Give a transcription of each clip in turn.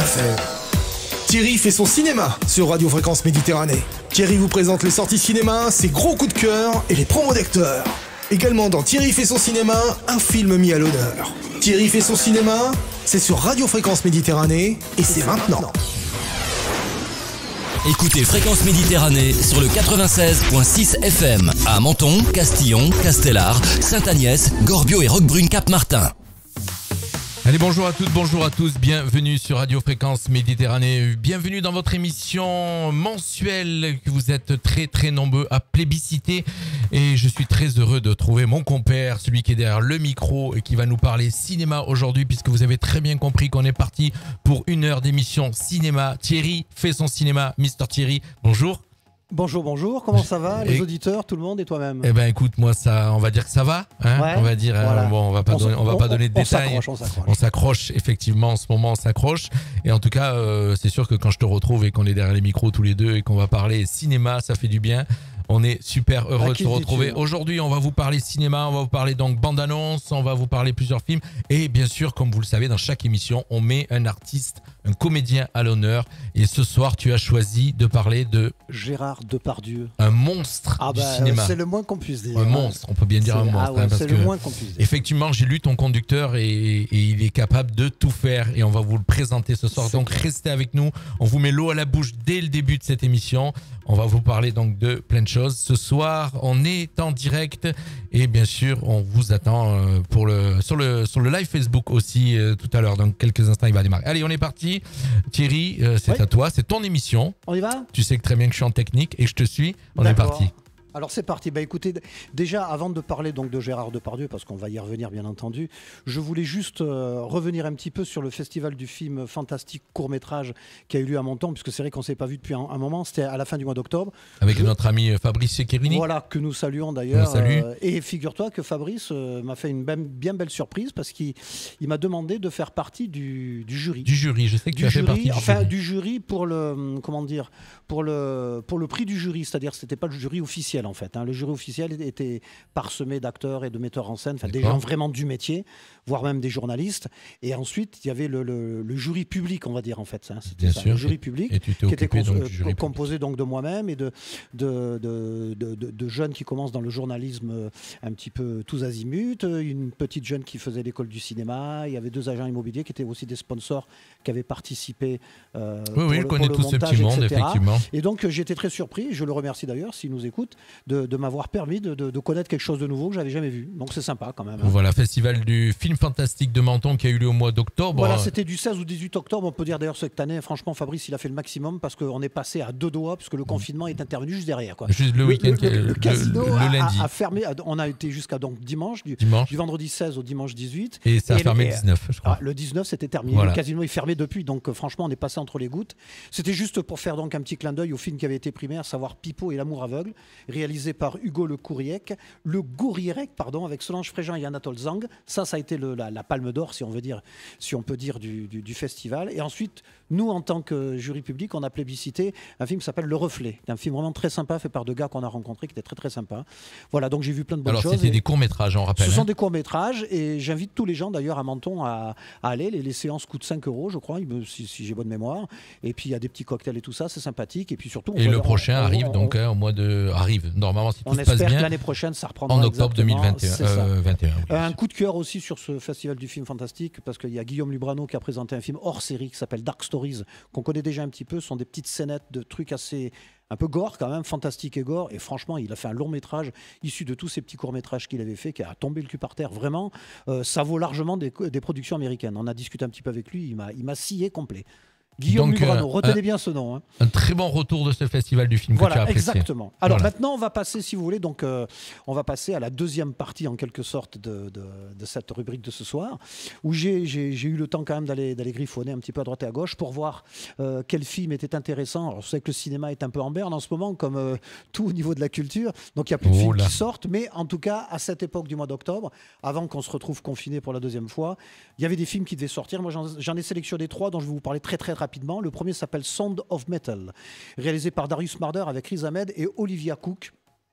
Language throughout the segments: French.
FM. Thierry fait son cinéma sur Radio Fréquence Méditerranée. Thierry vous présente les sorties cinéma, ses gros coups de cœur et les promos d'acteurs. Également dans Thierry fait son cinéma, un film mis à l'honneur. Thierry fait son cinéma, c'est sur Radio Fréquence Méditerranée et c'est maintenant. Écoutez Fréquence Méditerranée sur le 96.6 FM à Menton, Castillon, Castellar, Sainte-Agnès, Gorbio et Roquebrune-Cap-Martin. Allez, bonjour à toutes, bonjour à tous, bienvenue sur Radio Fréquence Méditerranée, bienvenue dans votre émission mensuelle que vous êtes très nombreux à plébisciter et je suis très heureux de trouver mon compère, celui qui est derrière le micro et qui va nous parler cinéma aujourd'hui puisque vous avez très bien compris qu'on est parti pour une heure d'émission cinéma. Thierry fait son cinéma, Mister Thierry, bonjour. Bonjour, comment ça va, les auditeurs, tout le monde et toi-même? Eh ben écoute, moi ça, on va dire que ça va, hein, ouais, on va dire, voilà. Bon, on va pas donner de détails. On s'accroche, effectivement, en ce moment on s'accroche. Et en tout cas, c'est sûr que quand je te retrouve et qu'on est derrière les micros tous les deux et qu'on va parler cinéma, ça fait du bien. On est super heureux de te retrouver. Aujourd'hui, on va vous parler cinéma, on va vous parler donc bande-annonce, on va vous parler plusieurs films. Et bien sûr, comme vous le savez, dans chaque émission, on met un artiste, un comédien à l'honneur. Et ce soir, tu as choisi de parler de Gérard Depardieu. Un monstre du cinéma. C'est le moins qu'on puisse dire. Un monstre, on peut bien dire un monstre. Ouais, c'est le moins qu'on puisse dire. Effectivement, j'ai lu ton conducteur et il est capable de tout faire. Et on va vous le présenter ce soir. Donc restez avec nous. On vous met l'eau à la bouche dès le début de cette émission. On va vous parler donc de plein de choses. Ce soir, on est en direct et bien sûr, on vous attend sur le live Facebook aussi tout à l'heure. Dans quelques instants, il va démarrer. Allez, on est parti. Thierry, c'est à toi, c'est ton émission. On y va ? Tu sais que très bien que je suis en technique et je te suis. On est parti. Alors c'est parti. Bah écoutez, déjà avant de parler donc de Gérard Depardieu, parce qu'on va y revenir bien entendu, je voulais juste revenir un petit peu sur le festival du film fantastique court-métrage qui a eu lieu à Menton, puisque c'est vrai qu'on ne s'est pas vu depuis un moment, c'était à la fin du mois d'octobre. Avec notre ami Fabrice Secchirini. Voilà, que nous saluons d'ailleurs. Et figure-toi que Fabrice m'a fait une bien belle surprise parce qu'il m'a demandé de faire partie du jury. Du jury, je sais que tu as fait partie du jury. Enfin, du jury pour le, comment dire, pour le prix du jury, c'est-à-dire que ce n'était pas le jury officiel. En fait, hein. Le jury officiel était parsemé d'acteurs et de metteurs en scène, des gens vraiment du métier, voire même des journalistes. Et ensuite, il y avait le jury public, on va dire en fait. Hein. C'était ça, le jury public, qui était composé donc de moi-même et de jeunes qui commencent dans le journalisme un petit peu tous azimuts, une petite jeune qui faisait l'école du cinéma. Il y avait 2 agents immobiliers qui étaient aussi des sponsors qui avaient participé. Oui, je connais tout ce petit monde, effectivement. Et donc, j'étais très surpris. Je le remercie d'ailleurs s'il nous écoute. De m'avoir permis de connaître quelque chose de nouveau que j'avais jamais vu. Donc c'est sympa quand même. Hein. Voilà, festival du film fantastique de Menton qui a eu lieu au mois d'octobre. Voilà, c'était du 16 ou 18 octobre. On peut dire d'ailleurs cette année, franchement, Fabrice, il a fait le maximum parce qu'on est passé à 2 doigts puisque le confinement est intervenu juste derrière. Quoi. Juste le week-end, le casino le lundi. a fermé. On a été jusqu'à donc dimanche, du vendredi 16 au dimanche 18. Et ça a fermé le 19, je crois. Le 19, c'était terminé. Voilà. Le casino est fermé depuis. Donc franchement, on est passé entre les gouttes. C'était juste pour faire donc un petit clin d'œil au film qui avait été primé, à savoir Pipo et l'amour aveugle, réalisé par Hugo Le Gouriec, avec Solange Fréjean et Anatole Zang. Ça a été la palme d'or, si on peut dire, du festival. Et ensuite, nous, en tant que jury public, on a plébiscité un film qui s'appelle Le Reflet. C'est un film vraiment très sympa, fait par 2 gars qu'on a rencontrés, qui étaient très sympa. Voilà, donc j'ai vu plein de bonnes choses. Alors, c'était des courts-métrages, on rappelle. Ce sont des courts-métrages, et j'invite tous les gens, d'ailleurs, à Menton, à aller. Les séances coûtent 5 €, je crois, si j'ai bonne mémoire. Et puis, il y a des petits cocktails et tout ça, c'est sympathique. Et puis surtout... le prochain arrive au mois de... Normalement, si tout se passe bien. Que l'année prochaine, ça reprendra en octobre 2021. Un coup de cœur aussi sur ce festival du film fantastique, parce qu'il y a Guillaume Lubrano qui a présenté un film hors série qui s'appelle Dark Stories, qu'on connaît déjà un petit peu. Ce sont des petites scénettes de trucs assez... un peu gore quand même, fantastique et gore. Et franchement, il a fait un long métrage issu de tous ces petits courts métrages qu'il avait fait, qui a tombé le cul par terre. Vraiment, ça vaut largement des productions américaines. On a discuté un petit peu avec lui, il m'a scié complet. Guillaume Lubrano, retenez bien ce nom. Hein. Un très bon retour de ce festival du film que tu as apprécié. Exactement. Alors maintenant, on va passer, si vous voulez, on va passer à la deuxième partie, en quelque sorte, de cette rubrique de ce soir, où j'ai eu le temps quand même d'aller griffonner un petit peu à droite et à gauche pour voir quel film était intéressant. Alors, je sais que le cinéma est un peu en berne en ce moment, comme tout au niveau de la culture, donc il y a plus de films qui sortent, mais en tout cas, à cette époque du mois d'octobre, avant qu'on se retrouve confiné pour la deuxième fois, il y avait des films qui devaient sortir. Moi, j'en ai sélectionné 3 dont je vais vous parler très rapidement. Le premier s'appelle Sound of Metal, réalisé par Darius Marder avec Riz Ahmed et Olivia Cook.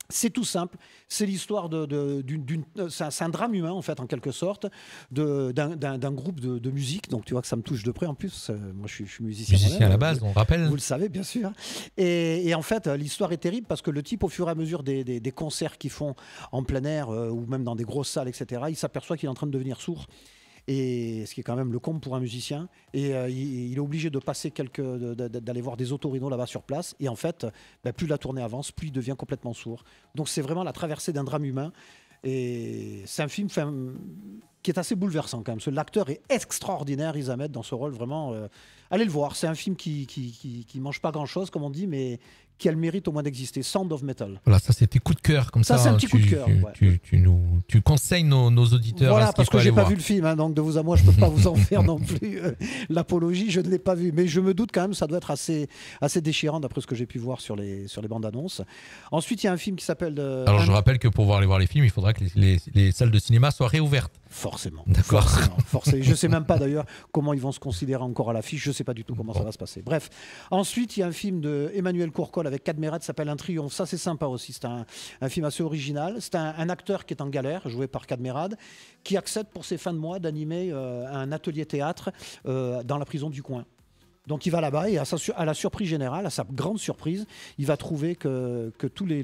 C'est tout simple, c'est l'histoire c'est un drame humain en fait en quelque sorte d'un groupe de musique, donc tu vois que ça me touche de près en plus, moi je suis musicien à la base, on rappelle. Vous le savez bien sûr, et en fait l'histoire est terrible parce que le type au fur et à mesure des concerts qu'ils font en plein air ou même dans des grosses salles etc, il s'aperçoit qu'il est en train de devenir sourd. Et ce qui est quand même le comble pour un musicien. Et il est obligé de passer d'aller voir des otorhinos là-bas sur place. Et en fait, plus la tournée avance, plus il devient complètement sourd. Donc c'est vraiment la traversée d'un drame humain. Et c'est un film qui est assez bouleversant quand même. L'acteur est extraordinaire, Riz Ahmed, dans ce rôle vraiment. Allez le voir. C'est un film qui mange pas grand-chose, comme on dit, mais qui a le mérite au moins d'exister. Sound of Metal. Voilà, ça c'était coup de cœur comme ça. Ça c'est un petit coup de cœur. Tu conseilles nos auditeurs. Voilà, parce que j'ai pas vu le film, hein, donc de vous à moi je peux pas vous en faire non plus l'apologie. Je ne l'ai pas vu, mais je me doute quand même ça doit être assez déchirant d'après ce que j'ai pu voir sur les bandes annonces. Ensuite il y a un film qui s'appelle. Alors je rappelle que pour aller voir les films, il faudra que les salles de cinéma soient réouvertes. Forcément. D'accord. Forcément. Je sais même pas d'ailleurs comment ils vont se considérer encore à l'affiche. Je sais pas du tout comment ça va se passer. Bref. Ensuite il y a un film de Emmanuel Courcol avec Cadmerade, ça s'appelle Un Triomphe. Ça c'est sympa aussi. C'est un film assez original. C'est un acteur qui est en galère, joué par Cadmerade, qui accepte pour ses fins de mois d'animer un atelier théâtre dans la prison du coin. Donc il va là-bas et à la surprise générale, à sa grande surprise, il va trouver que tous les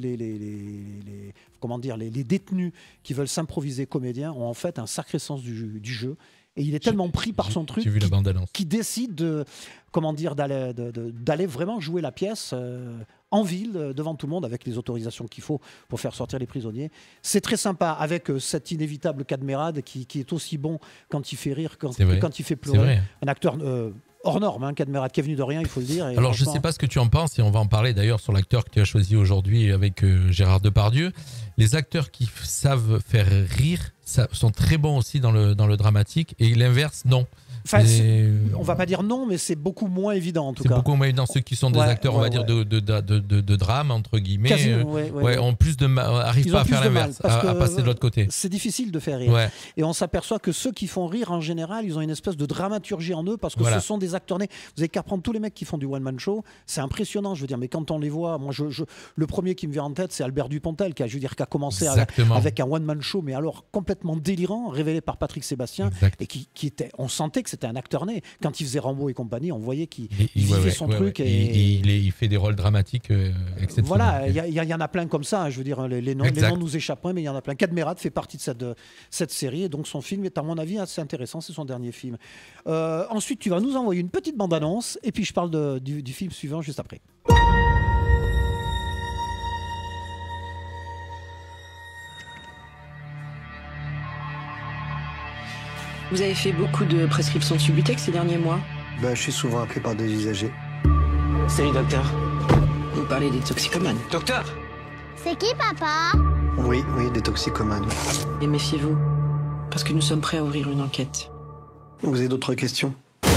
détenus qui veulent s'improviser comédiens ont en fait un sacré sens du jeu. Et il est tellement pris par son truc qu'il décide d'aller vraiment jouer la pièce en ville, devant tout le monde, avec les autorisations qu'il faut pour faire sortir les prisonniers. C'est très sympa, avec cet inévitable Cadmerade qui est aussi bon quand il fait rire, quand il fait pleurer. Un acteur hors norme, hein, Cadmerade, qui est venu de rien, il faut le dire. Et alors je ne sais pas ce que tu en penses, et on va en parler d'ailleurs sur l'acteur que tu as choisi aujourd'hui avec Gérard Depardieu. Les acteurs qui savent faire rire sont très bons aussi dans le dramatique, et l'inverse, non. Enfin, on va pas dire non, mais c'est beaucoup moins évident en tout cas. C'est beaucoup moins évident. Ceux qui sont des acteurs, on va dire, de drame, entre guillemets, ont plus de mal, arrivent pas à faire l'inverse, à passer de l'autre côté. C'est difficile de faire rire. Et on s'aperçoit que ceux qui font rire, en général, ils ont une espèce de dramaturgie en eux, parce que ce sont des acteurs nés. Vous avez qu'à prendre tous les mecs qui font du one-man show, c'est impressionnant, je veux dire, mais quand on les voit, moi, le premier qui me vient en tête, c'est Albert Dupontel, qui a commencé avec un one-man show, mais alors complètement délirant, révélé par Patrick Sébastien, et qui était, on sentait que c'était un acteur né. Quand il faisait Rambo et compagnie, on voyait qu'il vivait son truc. Et il fait des rôles dramatiques exceptionnels. Voilà, il y en a plein comme ça. Je veux dire, les noms nous échappent, mais il y en a plein. Cadmerade fait partie de cette série, et donc son film est à mon avis assez intéressant. C'est son dernier film. Ensuite, tu vas nous envoyer une petite bande-annonce, et puis je parle du film suivant juste après. Vous avez fait beaucoup de prescriptions de Subutex ces derniers mois? Je suis souvent appelé par des usagers. Salut, docteur. Vous parlez des toxicomanes. Docteur! C'est qui, papa? Oui, des toxicomanes. Et méfiez-vous, parce que nous sommes prêts à ouvrir une enquête. Vous avez d'autres questions?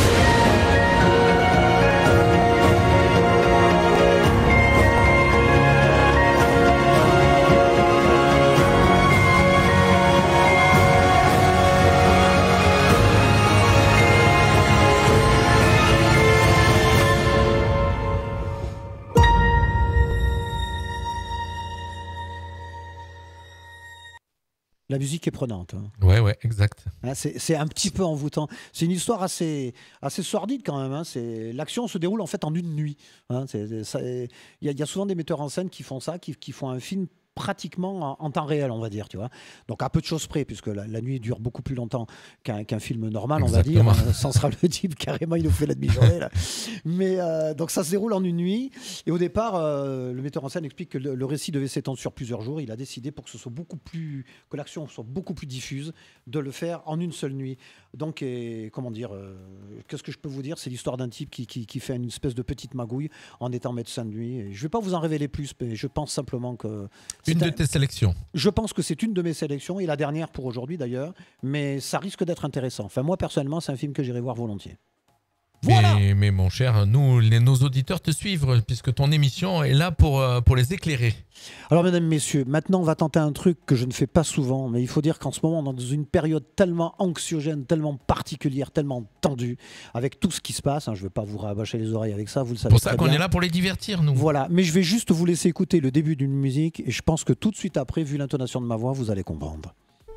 La musique est prenante. Hein. Ouais, exact. Hein, c'est un petit peu envoûtant. C'est une histoire assez sordide quand même. Hein. L'action se déroule en fait en une nuit. Hein. Il y a souvent des metteurs en scène qui font ça, qui font un film pratiquement en temps réel, on va dire, tu vois. Donc à peu de choses près, puisque la nuit dure beaucoup plus longtemps qu'un film normal, exactement. On va dire. Sans sera le type, carrément, il nous fait la demi-journée. Là. Mais donc ça se déroule en une nuit. Et au départ, le metteur en scène explique que le récit devait s'étendre sur plusieurs jours. Il a décidé, pour que ce soit que l'action soit beaucoup plus diffuse, de le faire en une seule nuit. Donc, qu'est-ce que je peux vous dire? C'est l'histoire d'un type qui fait une espèce de petite magouille en étant médecin de nuit. Et je ne vais pas vous en révéler plus, mais je pense simplement que... Une de tes sélections. Je pense que c'est une de mes sélections, et la dernière pour aujourd'hui d'ailleurs, mais ça risque d'être intéressant. Enfin, moi personnellement, c'est un film que j'irai voir volontiers. Voilà. Mais mon cher, nos auditeurs te suivent puisque ton émission est là pour les éclairer. Alors mesdames, messieurs, maintenant on va tenter un truc que je ne fais pas souvent, mais il faut dire qu'en ce moment on est dans une période tellement anxiogène, tellement particulière, tellement tendue, avec tout ce qui se passe. Je ne vais pas vous rabâcher les oreilles avec ça, vous le savez. Pour ça très qu'on bien. est là pour les divertir, nous. Voilà, mais je vais juste vous laisser écouter le début d'une musique et je pense que tout de suite après, vu l'intonation de ma voix, vous allez comprendre.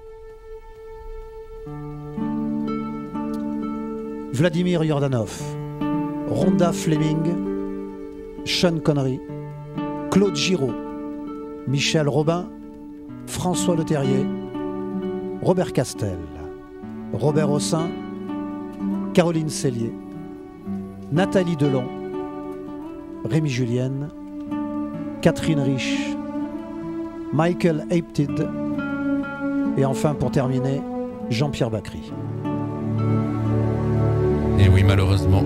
Vladimir Yordanov, Rhonda Fleming, Sean Connery, Claude Giraud, Michel Robin, François Leterrier, Robert Castel, Robert Hossein, Caroline Cellier, Nathalie Delon, Rémi Julienne, Catherine Rich, Michael Apted et enfin pour terminer, Jean-Pierre Bacry. Et oui, malheureusement.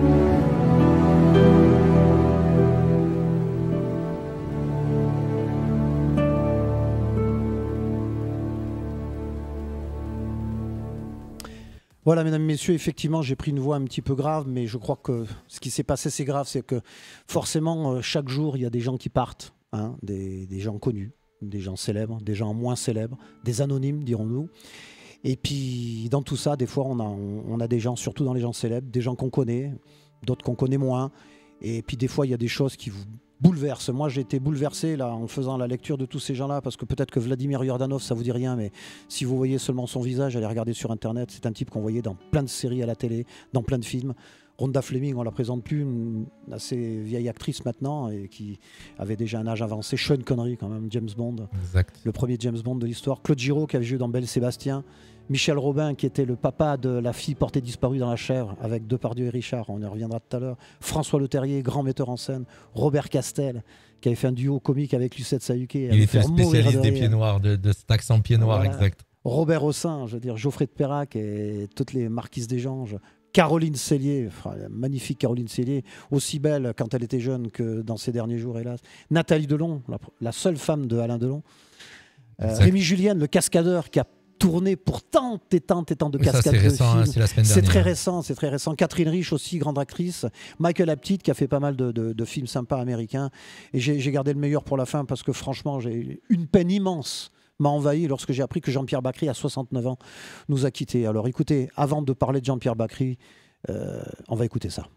Voilà, mesdames, messieurs, effectivement, j'ai pris une voix un petit peu grave, mais je crois que ce qui s'est passé, c'est grave, c'est que forcément, chaque jour, il y a des gens qui partent, des gens connus, des gens célèbres, des gens moins célèbres, des anonymes, dirons-nous. Et puis, dans tout ça, des fois, on a des gens, surtout dans les gens célèbres, des gens qu'on connaît, d'autres qu'on connaît moins. Et puis, des fois, il y a des choses qui vous bouleversent. Moi, j'ai été bouleversé là, en faisant la lecture de tous ces gens-là, parce que peut-être que Vladimir Yordanov, ça vous dit rien, mais si vous voyez seulement son visage, allez regarder sur Internet. C'est un type qu'on voyait dans plein de séries à la télé, dans plein de films. Rhonda Fleming, on la présente plus, une assez vieille actrice maintenant et qui avait déjà un âge avancé. Sean Connery, quand même, James Bond, exact. Le premier James Bond de l'histoire. Claude Giraud, qui avait joué dans Belle Sébastien. Michel Robin, qui était le papa de la fille portée disparue dans La Chèvre, avec Depardieu et Richard, on y reviendra tout à l'heure. François Leterrier, grand metteur en scène. Robert Castel, qui avait fait un duo comique avec Lucette Sayuké. Il était spécialiste des pieds noirs, de cet accent pied noir, voilà. Exact. Robert Hossein, je veux dire, Geoffrey de Perrac et toutes les marquises des Ganges. Caroline Cellier, magnifique Caroline Cellier, aussi belle quand elle était jeune que dans ses derniers jours, hélas. Nathalie Delon, la seule femme de Alain Delon. Rémi Julienne, le cascadeur, qui a tourné pour tant et tant de cascades. C'est récent, c'est la semaine dernière. C'est très récent. Catherine Rich aussi, grande actrice. Michael Apted, qui a fait pas mal de films sympas américains. Et j'ai gardé le meilleur pour la fin parce que franchement, j'ai une peine immense m'a envahi lorsque j'ai appris que Jean-Pierre Bacry, à 69 ans, nous a quittés. Alors écoutez, avant de parler de Jean-Pierre Bacry, on va écouter ça.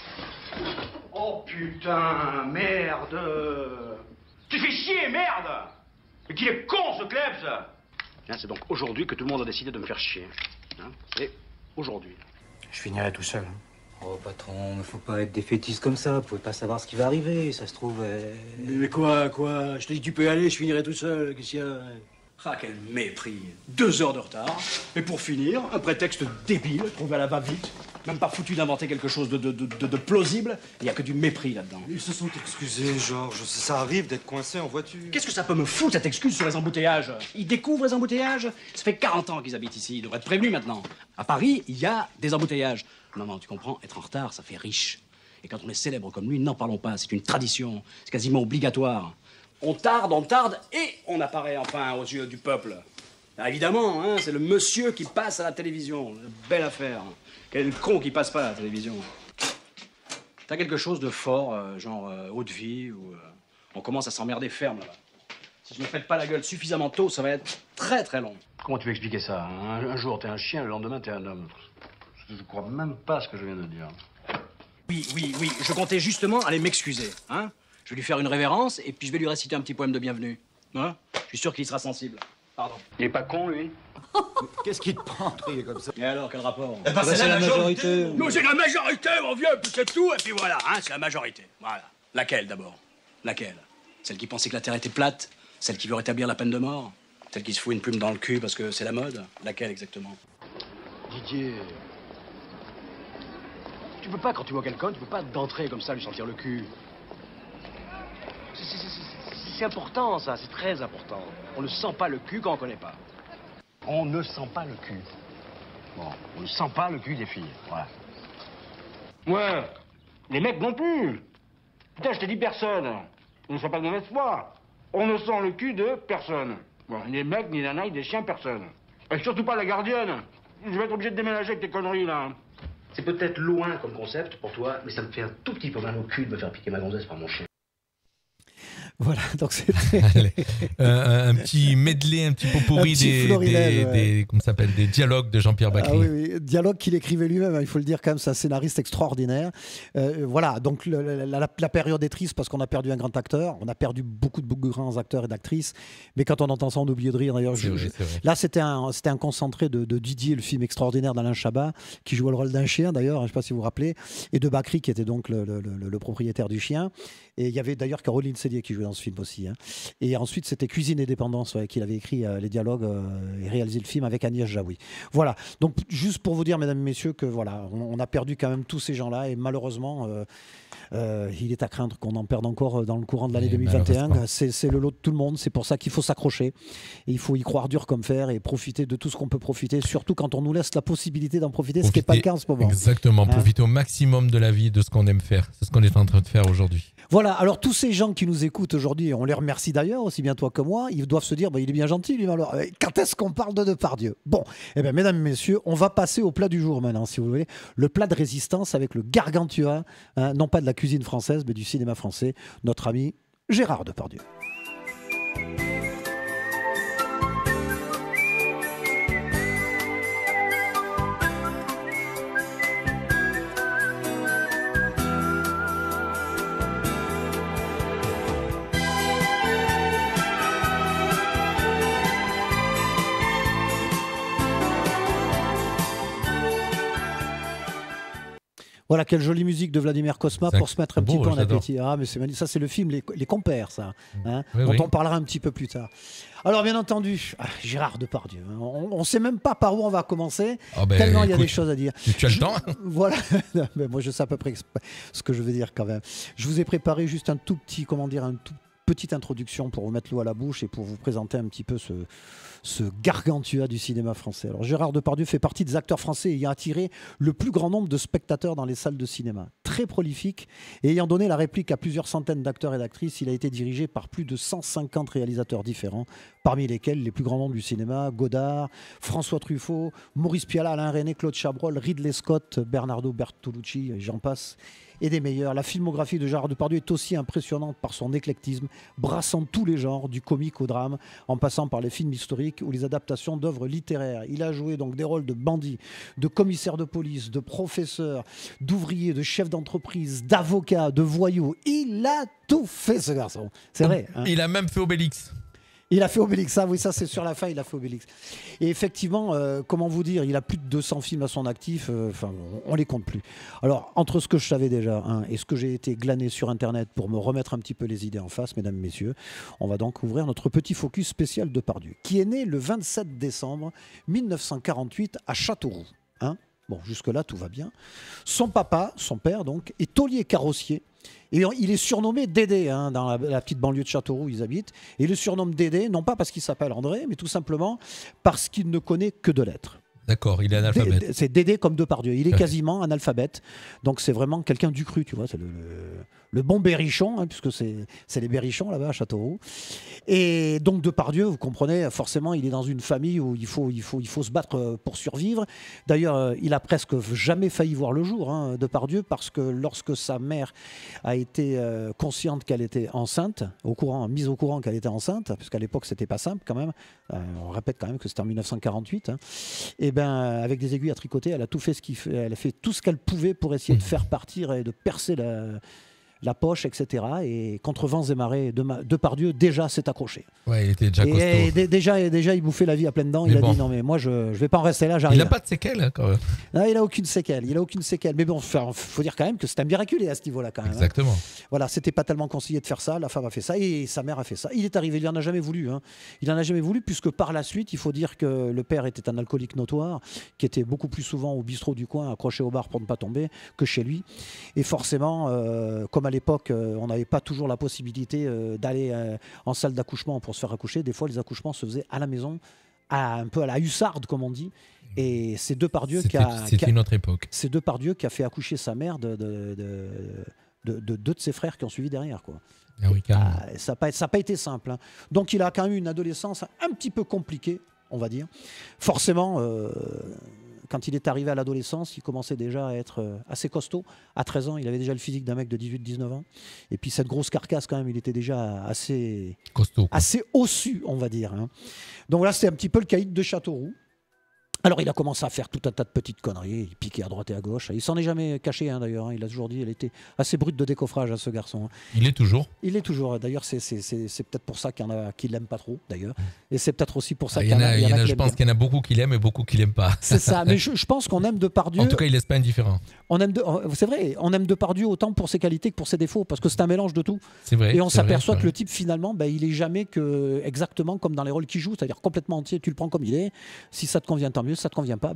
Oh putain, merde! Tu fais chier, merde! Mais qu'il est con, ce Klebs! C'est donc aujourd'hui que tout le monde a décidé de me faire chier. Et aujourd'hui. Je finirai tout seul. Oh patron, faut pas être défaitiste comme ça, vous pouvez pas savoir ce qui va arriver, ça se trouve... Mais quoi? Je te dis tu peux y aller, je finirai tout seul, qu'est-ce qu'il y a? Ah, quel mépris! 2 heures de retard, et pour finir, un prétexte débile, trouvé à la va-vite, même pas foutu d'inventer quelque chose de plausible, il y a que du mépris là-dedans. Ils se sont excusés, Georges, ça arrive d'être coincé en voiture. Qu'est-ce que ça peut me foutre, cette excuse sur les embouteillages? Ils découvrent les embouteillages? Ça fait 40 ans qu'ils habitent ici, ils devraient être prévenus maintenant. À Paris, il y a des embouteillages. Non, tu comprends, être en retard, ça fait riche. Et quand on est célèbre comme lui, n'en parlons pas, c'est une tradition, c'est quasiment obligatoire. On tarde, et on apparaît enfin aux yeux du peuple. Ah, évidemment, c'est le monsieur qui passe à la télévision. Belle affaire. Quel con qui passe pas à la télévision. T'as quelque chose de fort, genre eau de vie, où on commence à s'emmerder ferme, là-bas. Si je ne me fête pas la gueule suffisamment tôt, ça va être très très long. Comment tu veux expliquer ça? Un jour, t'es un chien, le lendemain, t'es un homme. Je crois même pas ce que je viens de dire. Oui, je comptais justement aller m'excuser, Je vais lui faire une révérence et puis je vais lui réciter un petit poème de bienvenue. Je suis sûr qu'il sera sensible. Pardon. Il est pas con, lui? Qu'est-ce qui te prend de crier comme ça? Et alors, quel rapport? C'est la majorité. Non, c'est la majorité, mon vieux, puis c'est tout, et puis voilà, c'est la majorité. Voilà. Laquelle, d'abord? Laquelle? Celle qui pensait que la Terre était plate? Celle qui veut rétablir la peine de mort? Celle qui se fout une plume dans le cul parce que c'est la mode? Laquelle, exactement? Didier... Tu peux pas, quand tu vois quelqu'un, tu peux pas d'entrer comme ça, lui sentir le cul. C'est important, ça, c'est très important. On ne sent pas le cul quand on connaît pas. On ne sent pas le cul. Bon, on ne sent pas le cul des filles, voilà. Ouais, les mecs non plus. Putain, je t'ai dit personne. On ne sent pas de mauvaise foi. On ne sent le cul de personne. Bon, ni les mecs, ni les nanas, des chiens, personne. Et surtout pas la gardienne. Je vais être obligé de déménager avec tes conneries, là. C'est peut-être loin comme concept pour toi, mais ça me fait un tout petit peu mal au cul de me faire piquer ma gonzesse par mon chien. Voilà, donc c'était un petit medley, un petit pot pourri des dialogues de Jean-Pierre Bacri. Ah oui, dialogue qu'il écrivait lui-même, il faut le dire quand même, c'est un scénariste extraordinaire. Voilà, donc la période est triste parce qu'on a perdu un grand acteur, on a perdu beaucoup de grands acteurs et d'actrices, mais quand on entend ça, on oublie de rire. D'ailleurs, là, c'était un concentré de Didier, le film extraordinaire d'Alain Chabat, qui jouait le rôle d'un chien d'ailleurs, je ne sais pas si vous vous rappelez, et de Bacri qui était donc le propriétaire du chien. Et il y avait d'ailleurs Caroline Sélier qui jouait dans ce film aussi. Et ensuite, c'était Cuisine et Dépendance qu'il avait écrit les dialogues et réalisé le film avec Agnès Jaoui. Voilà. Donc, juste pour vous dire, mesdames et messieurs, que voilà, on a perdu quand même tous ces gens-là. Et malheureusement, il est à craindre qu'on en perde encore dans le courant de l'année 2021. C'est le lot de tout le monde. C'est pour ça qu'il faut s'accrocher. Et il faut y croire dur comme fer et profiter de tout ce qu'on peut profiter, surtout quand on nous laisse la possibilité d'en profiter, ce qui n'est pas le cas en ce moment. Exactement. Profiter au maximum de la vie, de ce qu'on aime faire. C'est ce qu'on est en train de faire aujourd'hui. Voilà, alors tous ces gens qui nous écoutent aujourd'hui, on les remercie d'ailleurs, aussi bien toi que moi, ils doivent se dire, il est bien gentil, lui, alors quand est-ce qu'on parle de Depardieu? Bon, eh bien, mesdames et messieurs, on va passer au plat du jour maintenant, si vous voulez, le plat de résistance avec le Gargantua, non pas de la cuisine française, mais du cinéma français, notre ami Gérard Depardieu. Voilà, quelle jolie musique de Vladimir Cosma pour se mettre un petit peu en appétit. Ah, mais ça, c'est le film Les Compères, ça, dont on parlera un petit peu plus tard. Alors, bien entendu, Gérard Depardieu. On ne sait même pas par où on va commencer, tellement il y a des choses à dire. Tu as le temps. Voilà, mais moi je sais à peu près ce que je veux dire quand même. Je vous ai préparé juste un tout petit, petite introduction pour vous mettre l'eau à la bouche et pour vous présenter un petit peu ce Gargantua du cinéma français. Alors Gérard Depardieu fait partie des acteurs français ayant attiré le plus grand nombre de spectateurs dans les salles de cinéma. Très prolifique et ayant donné la réplique à plusieurs centaines d'acteurs et d'actrices, il a été dirigé par plus de 150 réalisateurs différents, parmi lesquels les plus grands noms du cinéma, Godard, François Truffaut, Maurice Pialat, Alain Resnais, Claude Chabrol, Ridley Scott, Bernardo Bertolucci, j'en passe, et des meilleurs. La filmographie de Gérard Depardieu est aussi impressionnante par son éclectisme, brassant tous les genres, du comique au drame, en passant par les films historiques ou les adaptations d'œuvres littéraires. Il a joué donc des rôles de bandits, de commissaires de police, de professeurs, d'ouvriers, de chefs d'entreprise, d'avocats, de voyous. Il a tout fait, ce garçon. C'est vrai. Il a même fait Obélix. Il a fait Obélix, ça c'est sur la fin, il a fait Obélix. Et effectivement, comment vous dire, il a plus de 200 films à son actif, on les compte plus. Alors, entre ce que je savais déjà et ce que j'ai été glané sur Internet pour me remettre un petit peu les idées en face, mesdames, messieurs, on va donc ouvrir notre petit focus spécial Depardieu, qui est né le 27 décembre 1948 à Châteauroux. Bon, jusque-là, tout va bien. Son papa, son père donc, est tôlier carrossier. Et il est surnommé Dédé, dans la petite banlieue de Châteauroux où ils habitent. Et il le surnomme Dédé, non pas parce qu'il s'appelle André, mais tout simplement parce qu'il ne connaît que deux lettres. D'accord, il est analphabète. C'est Dédé comme Depardieu. Il est quasiment analphabète. Donc c'est vraiment quelqu'un du cru, tu vois. C'est le bon berrichon, puisque c'est les berrichons là-bas à Châteauroux. Et donc Depardieu, vous comprenez, forcément, il est dans une famille où il faut se battre pour survivre. D'ailleurs, il a presque jamais failli voir le jour, Depardieu, parce que lorsque sa mère a été consciente qu'elle était enceinte, mise au courant qu'elle était enceinte, puisqu'à l'époque c'était pas simple quand même. On répète quand même que c'était en 1948. Et avec des aiguilles à tricoter, elle a tout fait elle a fait tout ce qu'elle pouvait pour essayer de faire partir et de percer la poche, etc. Et contre vents et marées, Depardieu déjà s'est accroché. Ouais, il était déjà costaud. Et déjà, il bouffait la vie à pleines dents. Il a dit non, mais moi, je ne vais pas en rester là, j'arrive. Il n'a pas de séquelles, quand même. Non, il n'a aucune séquelle. Mais bon, il faut dire quand même que c'est un miraculé à ce niveau-là, quand même. Exactement. Voilà, c'était pas tellement conseillé de faire ça. La femme a fait ça et sa mère a fait ça. Il est arrivé, il n'en a jamais voulu. Il n'en a jamais voulu, puisque par la suite, il faut dire que le père était un alcoolique notoire, qui était beaucoup plus souvent au bistrot du coin, accroché au bar pour ne pas tomber, que chez lui. Et forcément, comme à l'époque, on n'avait pas toujours la possibilité d'aller en salle d'accouchement pour se faire accoucher. Des fois, les accouchements se faisaient à la maison, un peu à la hussarde, comme on dit. Et c'est Depardieu C'était une autre époque. C'est Depardieu qui a fait accoucher sa mère de deux de ses frères qui ont suivi derrière, quoi. Ah oui, ça n'a pas été simple. Donc, il a quand même eu une adolescence un petit peu compliquée, on va dire. Forcément, quand il est arrivé à l'adolescence, il commençait déjà à être assez costaud. À 13 ans, il avait déjà le physique d'un mec de 18-19 ans. Et puis cette grosse carcasse, quand même, il était déjà assez costaud, assez ossu, on va dire. Hein. Donc là, c'était un petit peu le caïd de Châteauroux. Alors, il a commencé à faire tout un tas de petites conneries. Il piquait à droite et à gauche. Il s'en est jamais caché, hein, d'ailleurs. Il a toujours dit, il était assez brut de décoffrage, à ce garçon. Il est toujours. Il est toujours. D'ailleurs, c'est peut-être pour ça qu'il y en a qui l'aiment pas trop, d'ailleurs. Et c'est peut-être aussi pour ça qu'il y en a. Je pense qu'il y en a beaucoup qui l'aiment et beaucoup qui l'aiment pas. C'est ça. Mais je pense qu'on aime Depardieu. En tout cas, il laisse pas indifférent. C'est vrai. On aime Depardieu autant pour ses qualités que pour ses défauts, parce que c'est un mélange de tout. C'est vrai. Et on s'aperçoit que le type, finalement, il est jamais exactement comme dans les rôles qu'il joue, c'est-à-dire complètement entier. Tu le prends comme il est. Si ça te convient, tant mieux. Si ça te convient pas,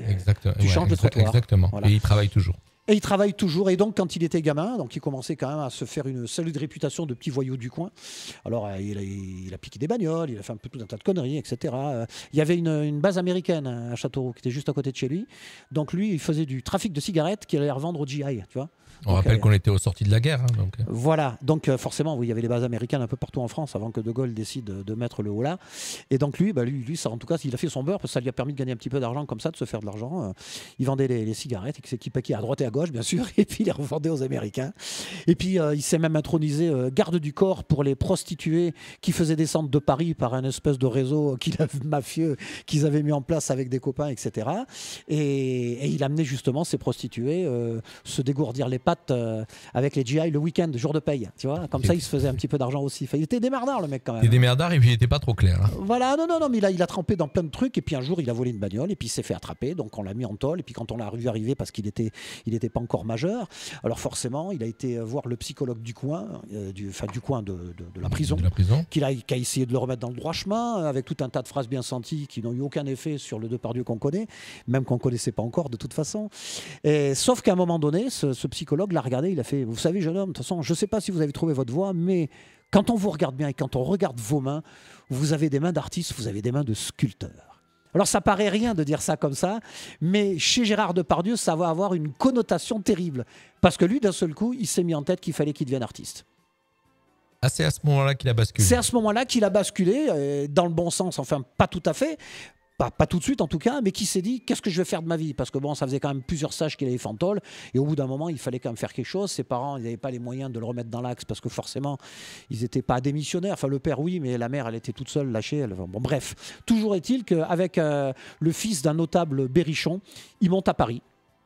tu changes de trottoir. Exactement. Voilà. Et il travaille toujours. Et il travaille toujours. Et donc, quand il était gamin, donc il commençait quand même à se faire une solide réputation de petit voyou du coin. Alors, il a piqué des bagnoles, il a fait un peu tout un tas de conneries, etc. Il y avait une base américaine à Châteauroux qui était juste à côté de chez lui. Donc, lui, il faisait du trafic de cigarettes qu'il allait revendre au GI, tu vois. On rappelle qu'on était aux sorties de la guerre. Hein, donc. Voilà, donc forcément, oui, il y avait les bases américaines un peu partout en France avant que De Gaulle décide de mettre le haut là. Et donc lui, ça, en tout cas, il a fait son beurre parce que ça lui a permis de gagner un petit peu d'argent comme ça, de se faire de l'argent. Il vendait les cigarettes qui paquait à droite et à gauche, bien sûr, et puis il les revendait aux Américains. Et puis il s'est même intronisé garde du corps pour les prostituées qui faisaient descendre de Paris par un espèce de réseau mafieux qu'ils avaient mis en place avec des copains, etc. Et il amenait justement ces prostituées se dégourdir les pattes avec les GI le week-end, jour de paye, tu vois, comme ça il se faisait un petit peu d'argent aussi. Enfin, il était démerdard le mec quand même. Il était démerdard et puis il était pas trop clair. Hein. Voilà, non, mais il a trempé dans plein de trucs et puis un jour il a volé une bagnole et puis il s'est fait attraper, donc on l'a mis en tôle et puis quand on l'a vu arriver parce qu'il était pas encore majeur, alors forcément il a été voir le psychologue du coin, du coin de la prison, qui a essayé de le remettre dans le droit chemin avec tout un tas de phrases bien senties qui n'ont eu aucun effet sur le Depardieu qu'on connaît, même qu'on connaissait pas encore de toute façon. Et, sauf qu'à un moment donné, ce psychologue l'a regardé, il a fait, vous savez jeune homme, de toute façon, je ne sais pas si vous avez trouvé votre voie, mais quand on vous regarde bien et quand on regarde vos mains, vous avez des mains d'artiste, vous avez des mains de sculpteur. Alors ça paraît rien de dire ça comme ça, mais chez Gérard Depardieu, ça va avoir une connotation terrible, parce que lui, d'un seul coup, il s'est mis en tête qu'il fallait qu'il devienne artiste. Ah, c'est à ce moment-là qu'il a basculé. C'est à ce moment-là qu'il a basculé, dans le bon sens, enfin pas tout à fait. Pas tout de suite en tout cas, mais qui s'est dit qu'est-ce que je vais faire de ma vie, parce que bon, ça faisait quand même plusieurs sages qu'il avait fait en tôle et au bout d'un moment il fallait quand même faire quelque chose. Ses parents, ils n'avaient pas les moyens de le remettre dans l'axe parce que forcément ils n'étaient pas démissionnaires, enfin le père oui, mais la mère elle était toute seule lâchée. Bon bref, toujours est-il qu'avec le fils d'un notable berrichon, il monte à Paris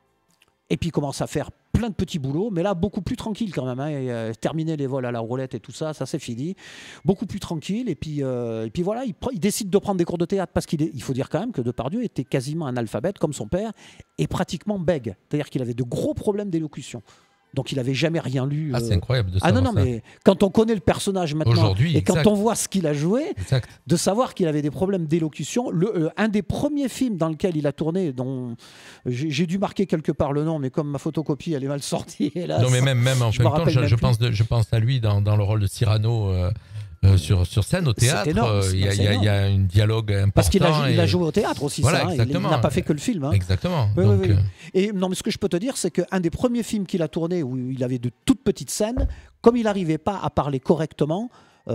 et puis il commence à faire plein de petits boulots, mais là beaucoup plus tranquille quand même. Hein. Terminer les vols à la roulette et tout ça, ça c'est fini. Beaucoup plus tranquille. Et puis voilà, il décide de prendre des cours de théâtre parce il faut dire quand même que Depardieu était quasiment analphabète comme son père et pratiquement bègue. C'est-à-dire qu'il avait de gros problèmes d'élocution. Donc il n'avait jamais rien lu. Ah, c'est incroyable de savoir non, ça. mais quand on connaît le personnage maintenant aujourd'hui, et quand on voit ce qu'il a joué, exact. De savoir qu'il avait des problèmes d'élocution, un des premiers films dans lequel il a tourné, dont j'ai dû marquer quelque part le nom, mais comme ma photocopie elle est mal sortie, hélas, non mais même en même temps, je pense à lui dans le rôle de Cyrano. Sur scène au théâtre, il y a un dialogue important. Parce qu'il a joué au théâtre aussi, voilà, ça. Il n'a pas fait que le film. Hein. Exactement. Oui, donc, oui. Et non, mais ce que je peux te dire, c'est qu'un des premiers films qu'il a tourné où il avait de toutes petites scènes, comme il n'arrivait pas à parler correctement,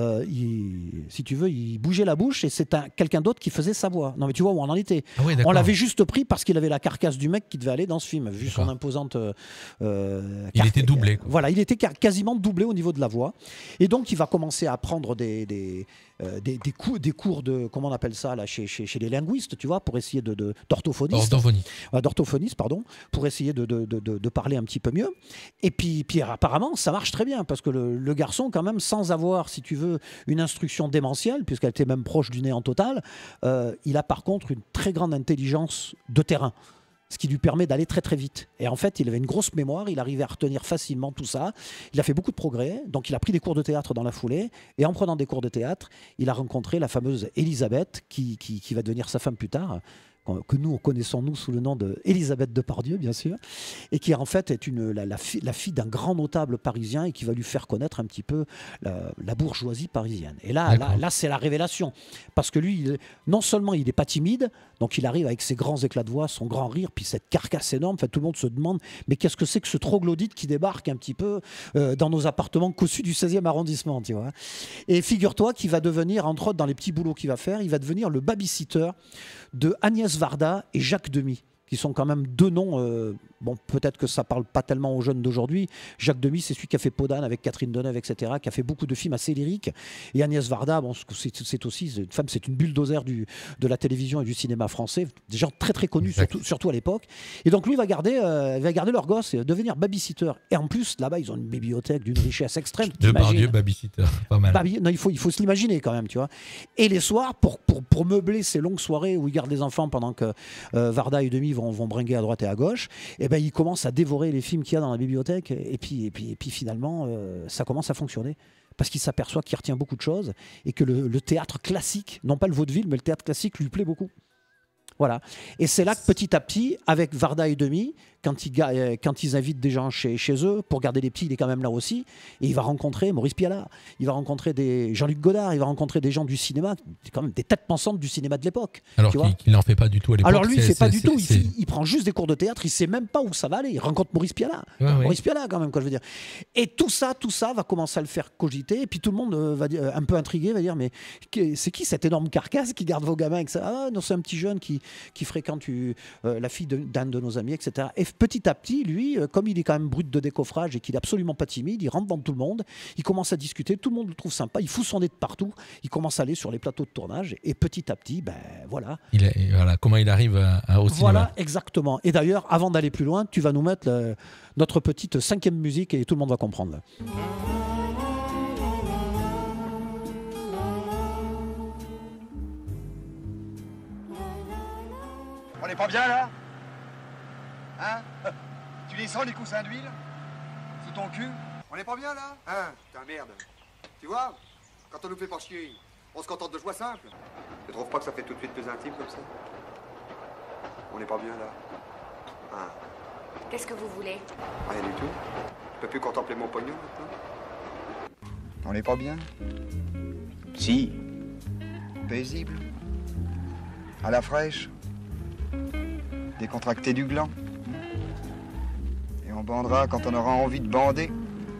si tu veux, il bougeait la bouche et c'est quelqu'un d'autre qui faisait sa voix. Non mais tu vois où on en était. Ah oui, on l'avait juste pris parce qu'il avait la carcasse du mec qui devait aller dans ce film, vu son imposante. Il était doublé. Quoi. Voilà, il était quasiment doublé au niveau de la voix. Et donc il va commencer à prendre des cours de, comment on appelle ça là, chez les linguistes, tu vois, pour essayer d'orthophoniste, pardon, pour essayer de parler un petit peu mieux. Et puis apparemment ça marche très bien parce que le garçon quand même, sans avoir, si tu veux, une instruction démentielle, puisqu'elle était même proche du néant total, il a par contre une très grande intelligence de terrain, ce qui lui permet d'aller très très vite. Et en fait, il avait une grosse mémoire, il arrivait à retenir facilement tout ça. Il a fait beaucoup de progrès, donc il a pris des cours de théâtre dans la foulée, et en prenant des cours de théâtre, il a rencontré la fameuse Elisabeth, qui va devenir sa femme plus tard, que nous connaissons nous sous le nom d'Elisabeth Depardieu, bien sûr, et qui en fait est la fille d'un grand notable parisien et qui va lui faire connaître un petit peu la bourgeoisie parisienne. Et là c'est la révélation, parce que lui, non seulement il n'est pas timide, donc il arrive avec ses grands éclats de voix, son grand rire, puis cette carcasse énorme, en fait, tout le monde se demande, mais qu'est-ce que c'est que ce troglodyte qui débarque un petit peu dans nos appartements cossus du 16e arrondissement, tu vois. Et figure-toi qu'il va devenir, entre autres dans les petits boulots qu'il va faire, il va devenir le babysitter de Agnès Varda et Jacques Demy. qui sont quand même deux noms. Bon, peut-être que ça parle pas tellement aux jeunes d'aujourd'hui. Jacques Demy, c'est celui qui a fait Peau d'âne avec Catherine Deneuve, etc., qui a fait beaucoup de films assez lyriques. Et Agnès Varda, bon, c'est aussi une femme, c'est une bulldozer de la télévision et du cinéma français, des gens très très connus, surtout à l'époque. Et donc lui va garder leur gosse et devenir babysitter. Et en plus, là-bas, ils ont une bibliothèque d'une richesse extrême. Depardieu, babysitter, pas mal. Non, il faut se l'imaginer quand même, tu vois. Et les soirs, pour meubler ces longues soirées où ils gardent les enfants pendant que Varda et Demy vont bringuer à droite et à gauche, et ben ils commencent à dévorer les films qu'il y a dans la bibliothèque. Et puis finalement, ça commence à fonctionner. Parce qu'il s'aperçoit qu'il retient beaucoup de choses et que le théâtre classique, non pas le vaudeville, mais le théâtre classique lui plaît beaucoup. Voilà. Et c'est là que petit à petit, avec Varda et Demy, quand ils invitent des gens chez eux, pour garder les petits, il est quand même là aussi. Et il va rencontrer Maurice Pialat, il va rencontrer Jean-Luc Godard, il va rencontrer des gens du cinéma, quand même des têtes pensantes du cinéma de l'époque. Alors qu'il n'en fait pas du tout à l'époque. Alors lui, il ne fait pas du tout. Il prend juste des cours de théâtre, il ne sait même pas où ça va aller. Il rencontre Maurice Pialat. Maurice Pialat, quand même, quoi, je veux dire. Et tout ça va commencer à le faire cogiter. Et puis tout le monde va dire, un peu intrigué, va dire, mais c'est qui cette énorme carcasse qui garde vos gamins avec ça? Ah non, c'est un petit jeune qui fréquente la fille d'un de nos amis, etc. Et petit à petit, lui, comme il est quand même brut de décoffrage et qu'il n'est absolument pas timide, il rentre dans tout le monde, il commence à discuter, tout le monde le trouve sympa, il fout son nez de partout, il commence à aller sur les plateaux de tournage et petit à petit, ben voilà. Comment il arrive au cinéma. Voilà, exactement. Et d'ailleurs, avant d'aller plus loin, tu vas nous mettre notre petite 5e musique et tout le monde va comprendre. On n'est pas bien là? Hein? Tu les sens les coussins d'huile? Sous ton cul? On n'est pas bien là? Hein? Putain merde. Tu vois? Quand on nous fait pas chier, on se contente de choix simples. Tu trouves pas que ça fait tout de suite plus intime comme ça? On n'est pas bien là? Hein? Qu'est-ce que vous voulez? Rien du tout. Je peux plus contempler mon pognon maintenant. On n'est pas bien? Si. Paisible. À la fraîche. Décontracté du gland. Et on bandera quand on aura envie de bander.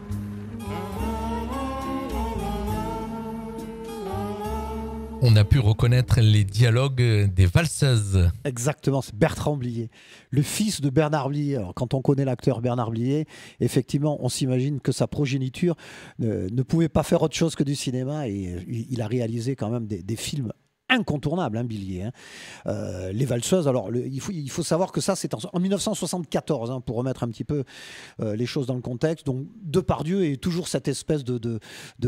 On a pu reconnaître les dialogues des valseuses. Exactement, c'est Bertrand Blier, le fils de Bernard Blier. Alors, quand on connaît l'acteur Bernard Blier, effectivement, on s'imagine que sa progéniture ne pouvait pas faire autre chose que du cinéma. Et il a réalisé quand même des films incontournable, Blier. Les valseuses, alors il faut savoir que ça c'est en 1974, pour remettre un petit peu les choses dans le contexte. Donc Depardieu est toujours cette espèce de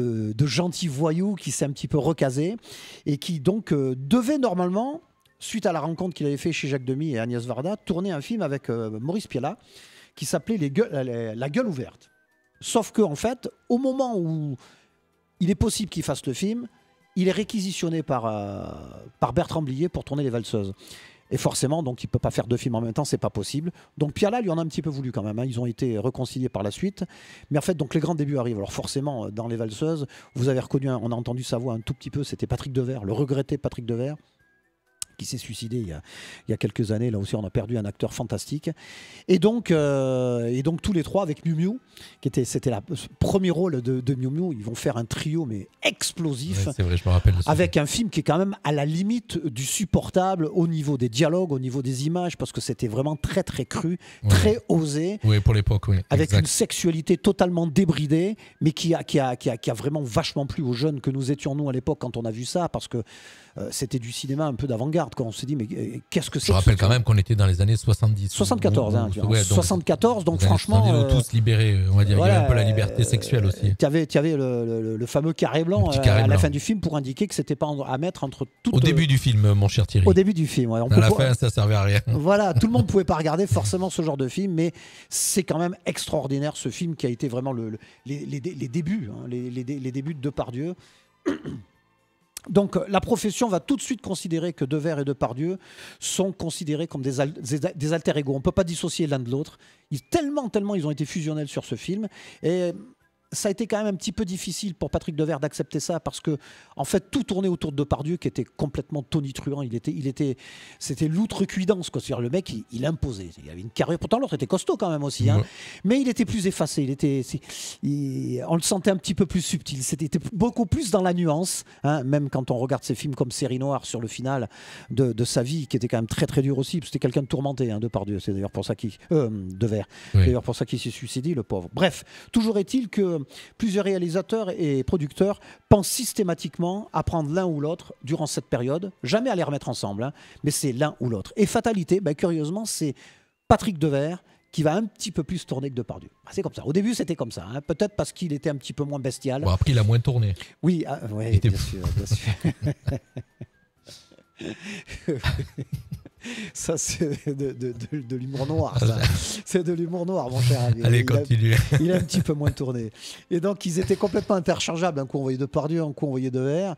gentil voyou qui s'est un petit peu recasé et qui donc devait normalement, suite à la rencontre qu'il avait fait chez Jacques Demy et Agnès Varda, tourner un film avec Maurice Pialat qui s'appelait La gueule ouverte. Sauf que en fait, au moment où il est possible qu'il fasse le film, il est réquisitionné par Bertrand Blier pour tourner Les Valseuses. Et forcément, donc, il ne peut pas faire 2 films en même temps, c'est pas possible. Donc Pialat lui en a un petit peu voulu quand même. Ils ont été réconciliés par la suite. Mais en fait, donc, les grands débuts arrivent. Alors forcément, dans Les Valseuses, vous avez reconnu, on a entendu sa voix un tout petit peu, c'était Patrick Devers, le regretté Patrick Devers, qui s'est suicidé il y a quelques années. Là aussi, on a perdu un acteur fantastique. Et donc tous les trois, avec Miu Miu, c'était le premier rôle de Miu Miu, ils vont faire un trio, mais explosif. Ouais, c'est vrai, je me rappelle de ça. Avec un film qui est quand même à la limite du supportable au niveau des dialogues, au niveau des images, parce que c'était vraiment très, très cru, très osé. Oui, pour l'époque, oui. Avec une sexualité totalement débridée, mais qui a vraiment vachement plu aux jeunes que nous étions, nous, à l'époque, quand on a vu ça, parce que c'était du cinéma un peu d'avant-garde. Quand on s'est dit, mais qu'est-ce que c'est? Je rappelle quand même qu'on était dans les années 70. 74, ouais, 74, donc franchement. On est tous libérés, on va dire. Voilà, il y avait un peu la liberté sexuelle aussi. Tu avais le fameux carré blanc à la fin du film pour indiquer que c'était pas à mettre entre toutes. Au début du film, mon cher Thierry. Au début du film, ouais. À la fin, ça servait à rien. Voilà, tout le monde pouvait pas regarder forcément ce genre de film, mais c'est quand même extraordinaire ce film qui a été vraiment les débuts, les débuts de Depardieu. Donc la profession va tout de suite considérer que Devers et Depardieu sont considérés comme des alter ego. On ne peut pas dissocier l'un de l'autre. Tellement ils ont été fusionnels sur ce film. Et ça a été quand même un petit peu difficile pour Patrick Devers d'accepter ça parce que, en fait, tout tournait autour de Depardieu qui était complètement tonitruant. C'était l'outrecuidance, quoi. C'est-à-dire, le mec, il imposait. Il avait une carrière. Pourtant, l'autre était costaud quand même aussi. Hein. Mais il était plus effacé. On le sentait un petit peu plus subtil. C'était beaucoup plus dans la nuance. Hein. Même quand on regarde ces films comme Série Noire sur le final de sa vie, qui était quand même très très dur aussi. C'était quelqu'un de tourmenté, hein, Depardieu. C'est d'ailleurs pour ça qu'il Devers. Oui. D'ailleurs pour ça qu'il s'est suicidé, le pauvre. Bref, toujours est-il que plusieurs réalisateurs et producteurs pensent systématiquement à prendre l'un ou l'autre durant cette période, jamais à les remettre ensemble, hein, mais c'est l'un ou l'autre. Et fatalité, curieusement, c'est Patrick Devers qui va un petit peu plus tourner que Depardieu. C'est comme ça. Au début, c'était comme ça. Hein. Peut-être parce qu'il était un petit peu moins bestial. Bon, après, il a moins tourné. Oui, bien sûr. Ça, c'est de l'humour noir. Ça. C'est de l'humour noir, mon cher ami. Allez, continue. Il a un petit peu moins tourné. Et donc, ils étaient complètement interchangeables. Un coup, on voyait Depardieu, un coup, on voyait Devers.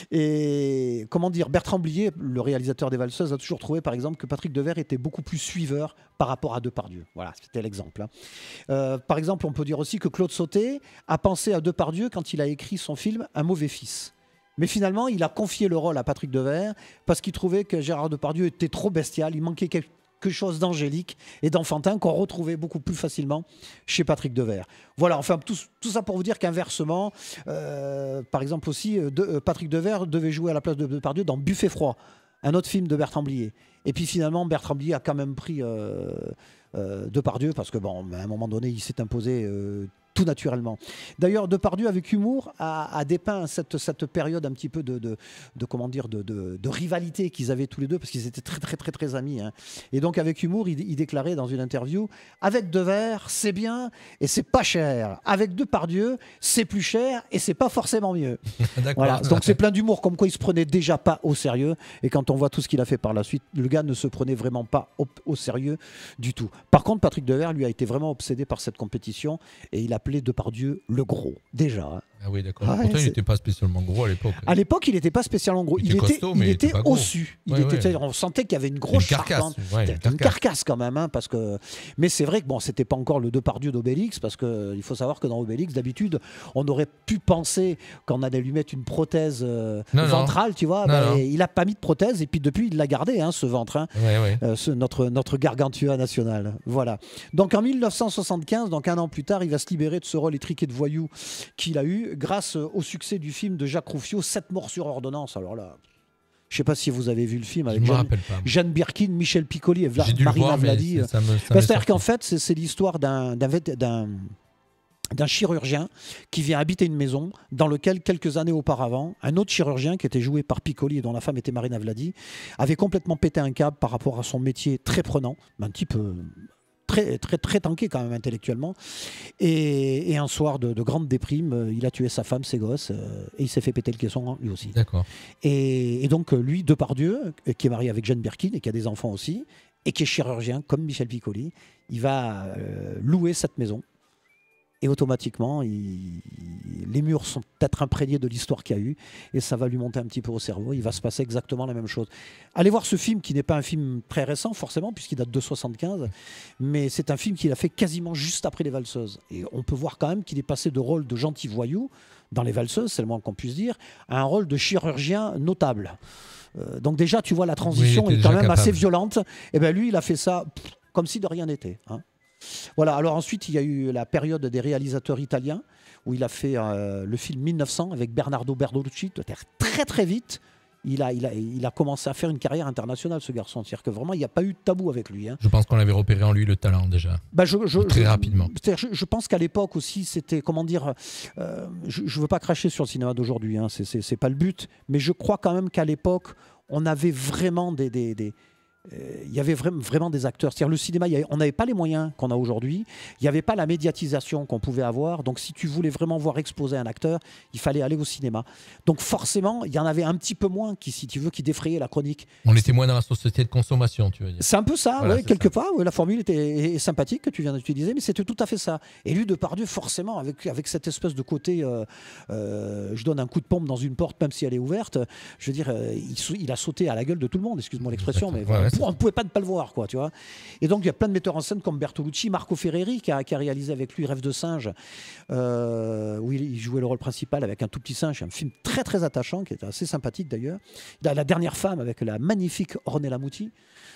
Et comment dire, Bertrand Blier, le réalisateur des Valseuses, a toujours trouvé, par exemple, que Patrick Devers était beaucoup plus suiveur par rapport à Depardieu. Voilà, c'était l'exemple. Hein. Par exemple, on peut dire aussi que Claude Sautet a pensé à Depardieu quand il a écrit son film Un mauvais fils. Mais finalement, il a confié le rôle à Patrick Devers parce qu'il trouvait que Gérard Depardieu était trop bestial. Il manquait quelque chose d'angélique et d'enfantin qu'on retrouvait beaucoup plus facilement chez Patrick Devers. Voilà, enfin, tout ça pour vous dire qu'inversement, par exemple aussi, Patrick Devers devait jouer à la place de Depardieu dans Buffet froid, un autre film de Bertrand Blier. Et puis finalement, Bertrand Blier a quand même pris Depardieu parce que, bon, à un moment donné, il s'est imposé tout naturellement. D'ailleurs, Depardieu, avec humour, a dépeint cette période un petit peu de rivalité qu'ils avaient tous les deux, parce qu'ils étaient très, très, très, très amis. Hein. Et donc, avec humour, il déclarait dans une interview « Avec Devers, c'est bien et c'est pas cher. Avec Depardieu, c'est plus cher et c'est pas forcément mieux. » Voilà. Donc, c'est plein d'humour, comme quoi il se prenait déjà pas au sérieux. Et quand on voit tout ce qu'il a fait par la suite, le gars ne se prenait vraiment pas au sérieux du tout. Par contre, Patrick Devers, lui, a été vraiment obsédé par cette compétition et il appelait Depardieu le gros, déjà. Hein. Ah oui, d'accord. Pourtant, il n'était pas spécialement gros à l'époque. À l'époque, il n'était pas spécialement gros. Il était ossu. On sentait qu'il y avait une grosse charpente. Une carcasse quand même. Hein, parce que... Mais c'est vrai que bon, c'était pas encore le Depardieu d'Obélix, parce qu'il faut savoir que dans Obélix, d'habitude, on aurait pu penser qu'on allait lui mettre une prothèse ventrale, tu vois. Il n'a pas mis de prothèse, et puis depuis, il l'a gardé, hein, ce ventre. Hein, notre gargantua national. Voilà. Donc en 1975, donc un an plus tard, il va se libérer de ce rôle étriqué de voyou qu'il a eu grâce au succès du film de Jacques Rouffio, 7 morts sur ordonnance. Alors là, je ne sais pas si vous avez vu le film avec Jeanne Birkin, Michel Piccoli et Marina Vladi. C'est-à-dire qu'en fait, c'est l'histoire d'un chirurgien qui vient habiter une maison dans laquelle, quelques années auparavant, un autre chirurgien qui était joué par Piccoli et dont la femme était Marina Vladi avait complètement pété un câble par rapport à son métier très prenant, un type très, très, très tanké quand même intellectuellement. Et un soir de grande déprime, il a tué sa femme, ses gosses, et il s'est fait péter le caisson lui aussi. D'accord. Et donc lui, Depardieu, qui est marié avec Jeanne Birkin et qui a des enfants aussi, et qui est chirurgien comme Michel Piccoli, il va louer cette maison. Et automatiquement, les murs sont peut-être imprégnés de l'histoire qu'il y a eu, et ça va lui monter un petit peu au cerveau. Il va se passer exactement la même chose. Allez voir ce film, qui n'est pas un film très récent, forcément, puisqu'il date de 1975, mais c'est un film qu'il a fait quasiment juste après Les Valseuses. Et on peut voir quand même qu'il est passé de rôle de gentil voyou, dans Les Valseuses, c'est le moins qu'on puisse dire, à un rôle de chirurgien notable. Donc déjà, tu vois, la transition est quand même assez violente. Et bien lui, il a fait ça comme si de rien n'était, hein. Voilà, alors ensuite il y a eu la période des réalisateurs italiens où il a fait le film 1900 avec Bernardo Bertolucci. Très très vite, il a commencé à faire une carrière internationale, ce garçon. C'est-à-dire que vraiment il n'y a pas eu de tabou avec lui. Hein. Je pense qu'on avait repéré en lui le talent déjà. Très rapidement. Je pense qu'à l'époque aussi c'était, comment dire, je ne veux pas cracher sur le cinéma d'aujourd'hui, hein, c'est pas le but, mais je crois quand même qu'à l'époque on avait vraiment il y avait vraiment des acteurs. C'est-à-dire le cinéma, on n'avait pas les moyens qu'on a aujourd'hui. Il n'y avait pas la médiatisation qu'on pouvait avoir. Donc si tu voulais vraiment voir exposer un acteur, il fallait aller au cinéma. Donc forcément, il y en avait un petit peu moins qui, si tu veux, qui défrayaient la chronique. On était moins dans la société de consommation, tu veux dire. C'est un peu ça, voilà, quelque part. La formule est sympathique que tu viens d'utiliser, mais c'était tout à fait ça. Et lui, Depardieu, forcément, avec cette espèce de côté, je donne un coup de pompe dans une porte, même si elle est ouverte, je veux dire, il a sauté à la gueule de tout le monde, excuse-moi l'expression, mais voilà. on ne pouvait pas ne pas le voir, quoi, tu vois. Et donc il y a plein de metteurs en scène comme Bertolucci, Marco Ferreri qui a réalisé avec lui Rêve de singe, où il jouait le rôle principal avec un tout petit singe, un film très très attachant qui était assez sympathique d'ailleurs. La dernière femme avec la magnifique Ornella Muti.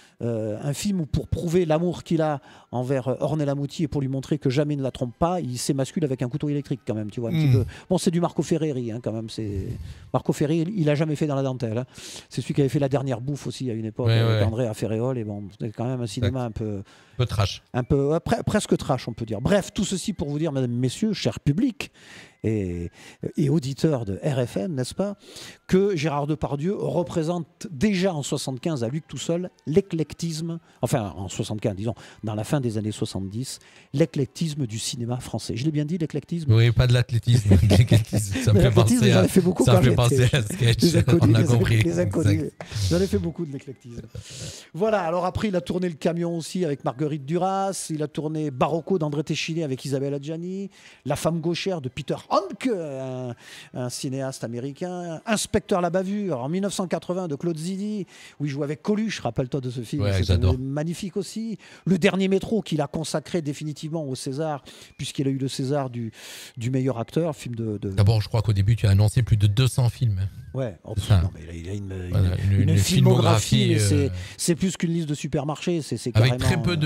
Un film où, pour prouver l'amour qu'il a envers Ornella Muti et pour lui montrer que jamais il ne la trompe pas, il s'émascule avec un couteau électrique quand même, tu vois, un petit peu. Bon, c'est du Marco Ferreri quand même. Marco Ferreri, il a jamais fait dans la dentelle. C'est celui qui avait fait La Dernière Bouffe aussi à une époque, avec Andrea Ferréol. Et bon, c'était quand même un cinéma un peu trash, presque trash, on peut dire. Bref, tout ceci pour vous dire, mesdames, messieurs, cher public et auditeurs de RFM, n'est-ce pas, que Gérard Depardieu représente déjà en 75 à lui tout seul l'éclectisme, enfin en 75, disons, dans la fin des années 70, l'éclectisme du cinéma français. Je l'ai bien dit, l'éclectisme? Oui, pas de l'athlétisme. L'éclectisme, ça me fait penser à sketch. On a compris. J'en ai fait beaucoup de l'éclectisme. Voilà, alors après, il a tourné Le Camion aussi avec Marguerite Duras, il a tourné Barocco d'André Téchiné avec Isabelle Adjani, La Femme gauchère de Peter Handke, un cinéaste américain, Inspecteur la bavure en 1980 de Claude Zidi, où il joue avec Coluche, rappelle-toi de ce film, c'est magnifique aussi. Le Dernier métro qu'il a consacré définitivement au César, puisqu'il a eu le César du meilleur acteur, film de... D'abord, je crois qu'au début, tu as annoncé plus de 200 films. Ouais, non, mais il a une filmographie, c'est plus qu'une liste de supermarchés. C'est avec très peu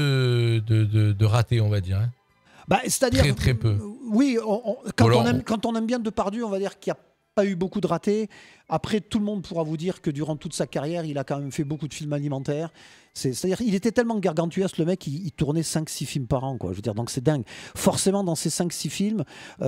de ratés, on va dire. Hein. C'est-à-dire très peu. Oui, quand on aime bien Depardieu, on va dire qu'il n'y a pas eu beaucoup de ratés. Après, tout le monde pourra vous dire que durant toute sa carrière, il a quand même fait beaucoup de films alimentaires. C'est-à-dire qu'il était tellement gargantuesque, le mec, il tournait 5-6 films par an, quoi. Je veux dire, donc c'est dingue. Forcément, dans ces 5-6 films... il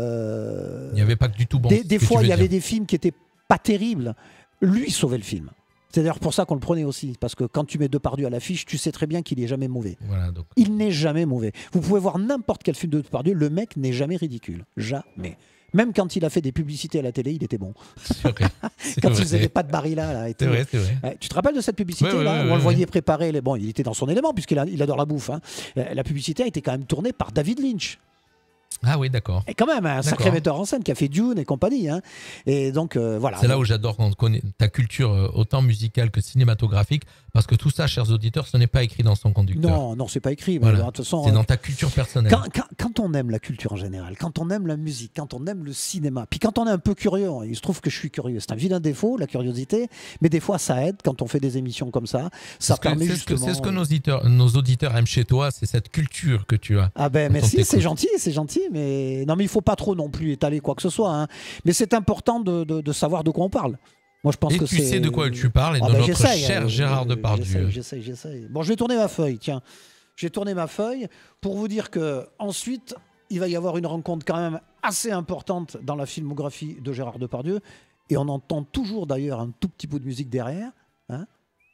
n'y avait pas que du tout bon. Des fois, il y avait des films qui n'étaient pas terribles. Lui, il sauvait le film. C'est d'ailleurs pour ça qu'on le prenait aussi, parce que quand tu mets Depardieu à l'affiche, tu sais très bien qu'il n'est jamais mauvais. Voilà, donc. Il n'est jamais mauvais. Vous pouvez voir n'importe quel film de Depardieu, le mec n'est jamais ridicule. Jamais. Même quand il a fait des publicités à la télé, il était bon. Quand il faisait des pâtes Barilla là, et tout. C'est vrai. Tu te rappelles de cette publicité là, où on le voyait préparer Bon, il était dans son élément, puisqu'il adore la bouffe. Hein. La publicité a été quand même tournée par David Lynch. Ah oui, d'accord. Et quand même, un sacré metteur en scène qui a fait Dune et compagnie. Hein. Et donc, voilà. C'est là où j'adore quand on connaît ta culture autant musicale que cinématographique, parce que tout ça, chers auditeurs, ce n'est pas écrit dans son conducteur. Non, c'est pas écrit. Voilà. De toute façon, c'est dans ta culture personnelle. Quand on aime la culture en général, quand on aime la musique, quand on aime le cinéma, puis quand on est un peu curieux, il se trouve que je suis curieux. C'est un vilain défaut, la curiosité, mais des fois, ça aide quand on fait des émissions comme ça. Ça permet justement... C'est ce que nos auditeurs aiment chez toi, c'est cette culture que tu as. Ah ben merci, c'est gentil, mais non, mais il faut pas trop non plus étaler quoi que ce soit. Hein. Mais c'est important de savoir de quoi on parle. Moi, je pense que tu sais de quoi tu parles et de notre cher Gérard Depardieu. J'essaye. Bon, je vais tourner ma feuille. Tiens, j'ai tourné ma feuille pour vous dire que ensuite, il va y avoir une rencontre quand même assez importante dans la filmographie de Gérard Depardieu. Et on entend toujours d'ailleurs un tout petit bout de musique derrière. Hein.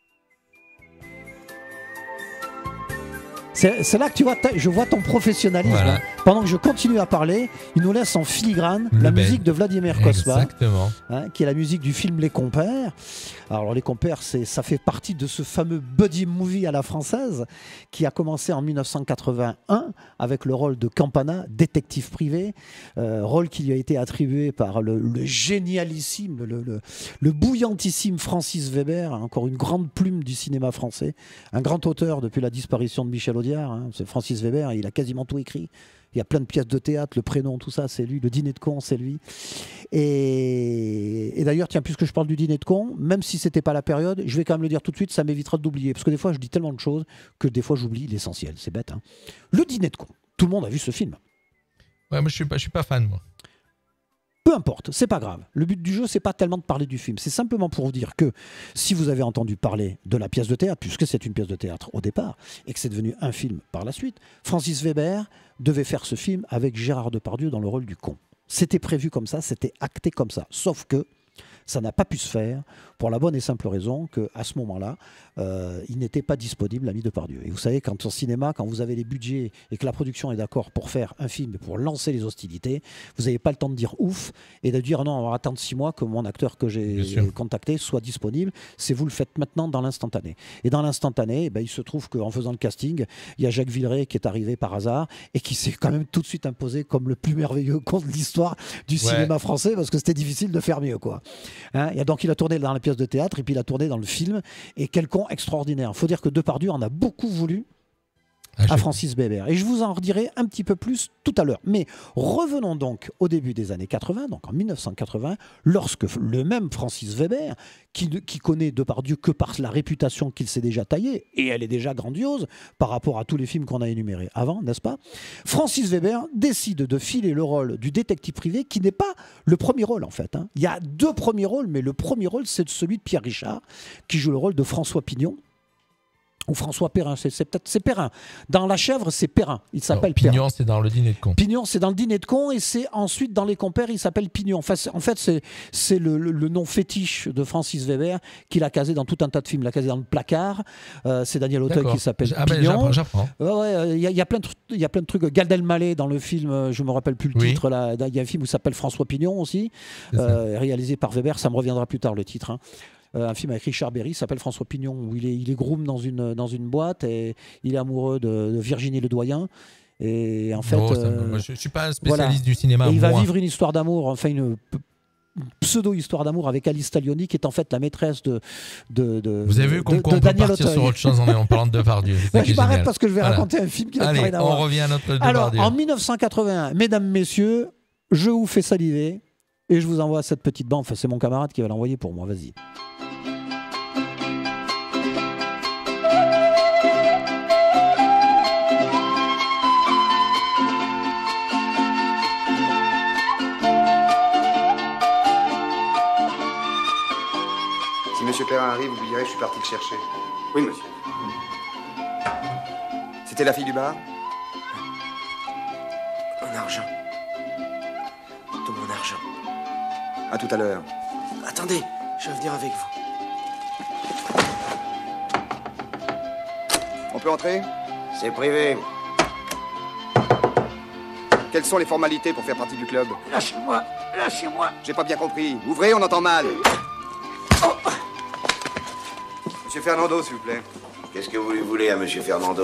C'est là que tu vois, je vois ton professionnalisme. Voilà. Pendant que je continue à parler, il nous laisse en filigrane la musique de Vladimir Cosma, qui est la musique du film Les Compères. Alors Les Compères, ça fait partie de ce fameux buddy movie à la française qui a commencé en 1981 avec le rôle de Campana, détective privé, rôle qui lui a été attribué par le génialissime, le bouillantissime Francis Weber, encore une grande plume du cinéma français, un grand auteur depuis la disparition de Michel Audiard. C'est Francis Weber, il a quasiment tout écrit. Il y a plein de pièces de théâtre, Le Prénom, tout ça, c'est lui. Le Dîner de con, c'est lui. Et d'ailleurs, tiens, puisque je parle du Dîner de con, même si c'était pas la période, je vais quand même le dire tout de suite, ça m'évitera d'oublier. Parce que des fois, je dis tellement de choses que des fois, j'oublie l'essentiel. C'est bête. Hein. Le Dîner de con. Tout le monde a vu ce film. Ouais, moi, je suis pas fan, moi. Peu importe, c'est pas grave. Le but du jeu, c'est pas tellement de parler du film. C'est simplement pour vous dire que si vous avez entendu parler de la pièce de théâtre, puisque c'est une pièce de théâtre au départ, et que c'est devenu un film par la suite, Francis Weber devait faire ce film avec Gérard Depardieu dans le rôle du con. C'était prévu comme ça, c'était acté comme ça. Sauf que ça n'a pas pu se faire pour la bonne et simple raison qu'à ce moment-là, il n'était pas disponible, l'ami Depardieu. Et vous savez, quand au cinéma, quand vous avez les budgets et que la production est d'accord pour faire un film et pour lancer les hostilités, vous n'avez pas le temps de dire ouf et de dire non, on va attendre 6 mois que mon acteur que j'ai contacté soit disponible. C'est vous le faites maintenant dans l'instantané. Et dans l'instantané, il se trouve qu'en faisant le casting, il y a Jacques Villeray qui est arrivé par hasard et qui s'est quand même tout de suite imposé comme le plus merveilleux conte de l'histoire du cinéma français parce que c'était difficile de faire mieux, quoi. Hein, et donc il a tourné dans la pièce de théâtre et puis il a tourné dans le film. Et quel con extraordinaire. Il faut dire que Depardieu en a beaucoup voulu à Francis Weber. Et je vous en redirai un petit peu plus tout à l'heure. Mais revenons donc au début des années 80, donc en 1980, lorsque le même Francis Weber, qui connaît Depardieu que par la réputation qu'il s'est déjà taillée, et elle est déjà grandiose par rapport à tous les films qu'on a énumérés avant, n'est-ce pas? Francis Weber décide de filer le rôle du détective privé, qui n'est pas le premier rôle en fait. Il y a 2 premiers rôles, mais le premier rôle, c'est celui de Pierre Richard, qui joue le rôle de François Pignon. Ou François Perrin, c'est Perrin. Dans La Chèvre, c'est Perrin. Il s'appelle Perrin. Pignon, c'est dans Le Dîner de con. Pignon, c'est dans Le Dîner de con, et c'est ensuite dans Les Compères, il s'appelle Pignon. Enfin, en fait, c'est le nom fétiche de Francis Weber qu'il a casé dans tout un tas de films. Il l'a casé dans Le Placard. C'est Daniel Auteuil qui s'appelle Pignon. J'apprends. Il y a plein de trucs. Gad Elmaleh dans le film, je me rappelle plus le titre. Là, il y a un film où il s'appelle François Pignon aussi, réalisé par Weber. Ça me reviendra plus tard le titre. Un film avec Richard Berry, s'appelle François Pignon, où il est groom dans une boîte et il est amoureux de Virginie Ledoyen. Et en fait, je suis pas un spécialiste du cinéma. Et il va vivre une histoire d'amour, enfin une pseudo-histoire d'amour avec Alice Taglioni, qui est en fait la maîtresse de Vous avez vu qu'on peut partir sur autre chose en parlant de Depardieu. Je m'arrête parce que je vais raconter un film qui n'a rien à voir. On revient à notre Depardieu. Alors, en 1981, mesdames, messieurs, je vous fais saliver et je vous envoie cette petite bande. Enfin, c'est mon camarade qui va l'envoyer pour moi. Vas-y. Si Monsieur Perrin arrive, vous lui direz que je suis parti le chercher. Oui, monsieur. C'était la fille du bar? Mon argent. Tout mon argent. À tout à l'heure. Attendez, je vais venir avec vous. On peut entrer? C'est privé. Quelles sont les formalités pour faire partie du club? Lâchez-moi, lâchez-moi. J'ai pas bien compris. Ouvrez, on entend mal. Monsieur Fernando, s'il vous plaît. Qu'est-ce que vous lui voulez à Monsieur Fernando?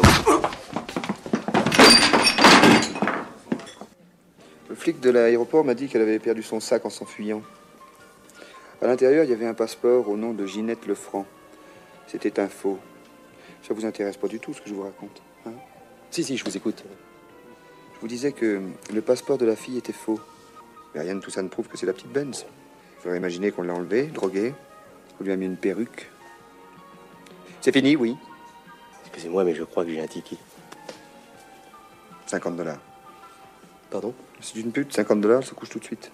Le flic de l'aéroport m'a dit qu'elle avait perdu son sac en s'enfuyant. À l'intérieur, il y avait un passeport au nom de Ginette Lefranc. C'était un faux. Ça vous intéresse pas du tout, ce que je vous raconte, hein? Si, je vous écoute. Je vous disais que le passeport de la fille était faux. Mais rien de tout ça ne prouve que c'est la petite Benz. J'aurais imaginé qu'on l'a enlevée, droguée, qu'on lui a mis une perruque. C'est fini, oui. Excusez-moi, mais je crois que j'ai un ticket. $50. Pardon? C'est une pute, $50, ça couche tout de suite.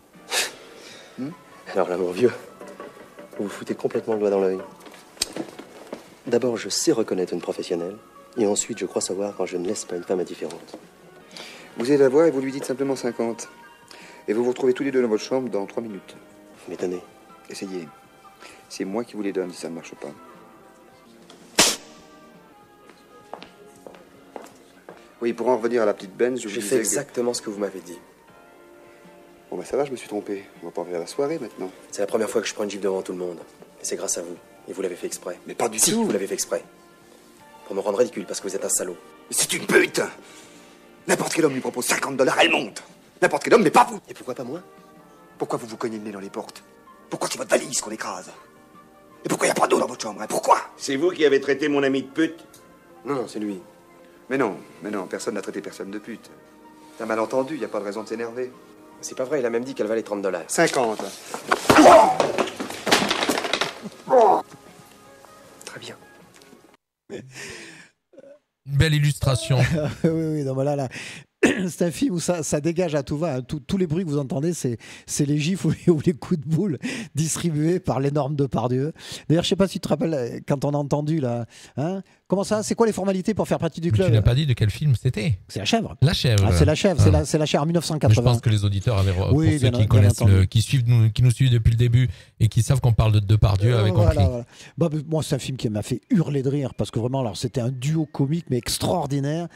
Alors là, mon vieux, vous vous foutez complètement le doigt dans l'œil. D'abord, je sais reconnaître une professionnelle, et ensuite, je crois savoir quand je ne laisse pas une femme indifférente. Vous allez la voir et vous lui dites simplement 50. Et vous vous retrouvez tous les deux dans votre chambre dans 3 minutes. Vous m'étonnez. Essayez. C'est moi qui vous les donne si ça ne marche pas. Oui, pour en revenir à la petite Benz, J'ai fait exactement ce que vous m'avez dit. Bon, bah ça va, je me suis trompé. On va pas revenir à la soirée maintenant. C'est la première fois que je prends une Jeep devant tout le monde. Et c'est grâce à vous. Et vous l'avez fait exprès. Mais pas du tout. Si, vous l'avez fait exprès. Pour me rendre ridicule parce que vous êtes un salaud. Mais c'est une pute! N'importe quel homme lui propose $50, elle monte. N'importe quel homme, mais pas vous. Et pourquoi pas moi? Pourquoi vous vous cognez le nez dans les portes? Pourquoi c'est votre valise qu'on écrase? Et pourquoi il n'y a pas d'eau dans votre chambre, hein? Pourquoi? C'est vous qui avez traité mon ami de pute? Non, c'est lui. Mais non, personne n'a traité personne de pute. C'est un malentendu, il n'y a pas de raison de s'énerver. C'est pas vrai, il a même dit qu'elle valait $30. 50. Très bien. Une belle illustration. oui, non, mais là, c'est un film où ça dégage à tout va. Hein. Tous les bruits que vous entendez, c'est les gifs ou les coups de boule distribués par l'énorme Depardieu. D'ailleurs, je ne sais pas si tu te rappelles, quand on a entendu là, hein, comment ça? C'est quoi les formalités pour faire partie du club? Tu n'as pas dit de quel film c'était? C'est La Chèvre. La Chèvre. Ah, c'est La Chèvre. C'est la Chèvre en 1980. Mais je pense que les auditeurs avaient, pour ceux qui connaissent, qui nous suivent depuis le début et qui savent qu'on parle de Depardieu, avaient compris. Voilà. Moi, c'est un film qui m'a fait hurler de rire parce que vraiment, alors c'était un duo comique mais extraordinaire,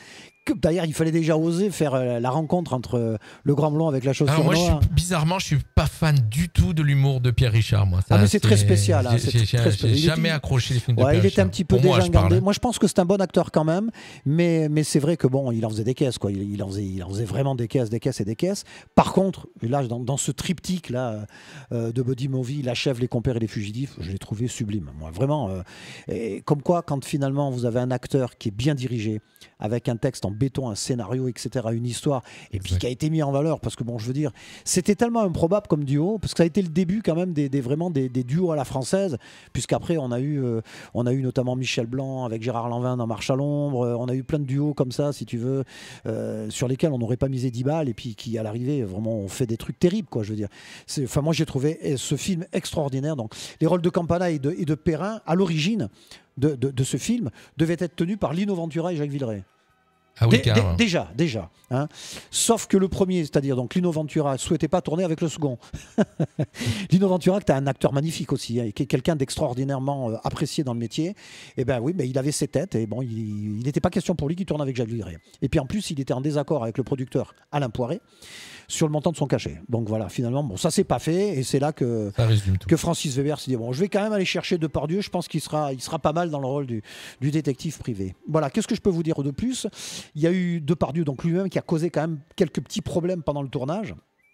D'ailleurs, il fallait déjà oser faire la rencontre entre le grand blond avec la chaussure noire. Bizarrement, je suis pas fan du tout de l'humour de Pierre Richard. Moi, mais c'est très spécial. Hein, j'ai jamais accroché les films de Pierre Richard. Il était un petit peu dégingandé. Moi, je pense que c'est un bon acteur quand même, mais c'est vrai que bon, il en faisait des caisses, quoi. Il en faisait vraiment des caisses et des caisses. Par contre, là, dans ce triptyque là de buddy movie, La Chèvre, Les Compères et Les Fugitifs, je l'ai trouvé sublime. Moi, vraiment. Et comme quoi, quand finalement vous avez un acteur qui est bien dirigé, avec un texte en béton, un scénario, etc., une histoire, et puis qui a été mis en valeur, parce que bon, je veux dire, c'était tellement improbable comme duo, parce que ça a été le début quand même des duos à la française, puisqu'après on a eu notamment Michel Blanc avec Gérard Lanvin dans Marche à l'ombre, on a eu plein de duos comme ça, si tu veux, sur lesquels on n'aurait pas misé 10 balles, et puis qui à l'arrivée vraiment ont fait des trucs terribles, quoi, je veux dire. Enfin, moi j'ai trouvé ce film extraordinaire. Donc les rôles de Campana et de Perrin à l'origine de ce film devaient être tenus par Lino Ventura et Jacques Villeray. Ah oui, déjà. Hein. Sauf que le premier, c'est-à-dire donc Lino Ventura, ne souhaitait pas tourner avec le second. Lino Ventura, qui est un acteur magnifique aussi, hein, et qui est quelqu'un d'extraordinairement apprécié dans le métier. Et ben oui, mais il avait ses têtes, et bon, il n'était pas question pour lui qu'il tourne avec Jacques Villeray. Et puis en plus, il était en désaccord avec le producteur Alain Poiré sur le montant de son cachet. Donc voilà, finalement, bon, ça s'est pas fait, et c'est là que Francis Weber s'est dit, bon, je vais quand même aller chercher Depardieu, je pense qu'il sera pas mal dans le rôle du détective privé. Voilà, qu'est-ce que je peux vous dire de plus ? Il y a eu Depardieu, donc lui-même, qui a causé quand même quelques petits problèmes pendant le tournage,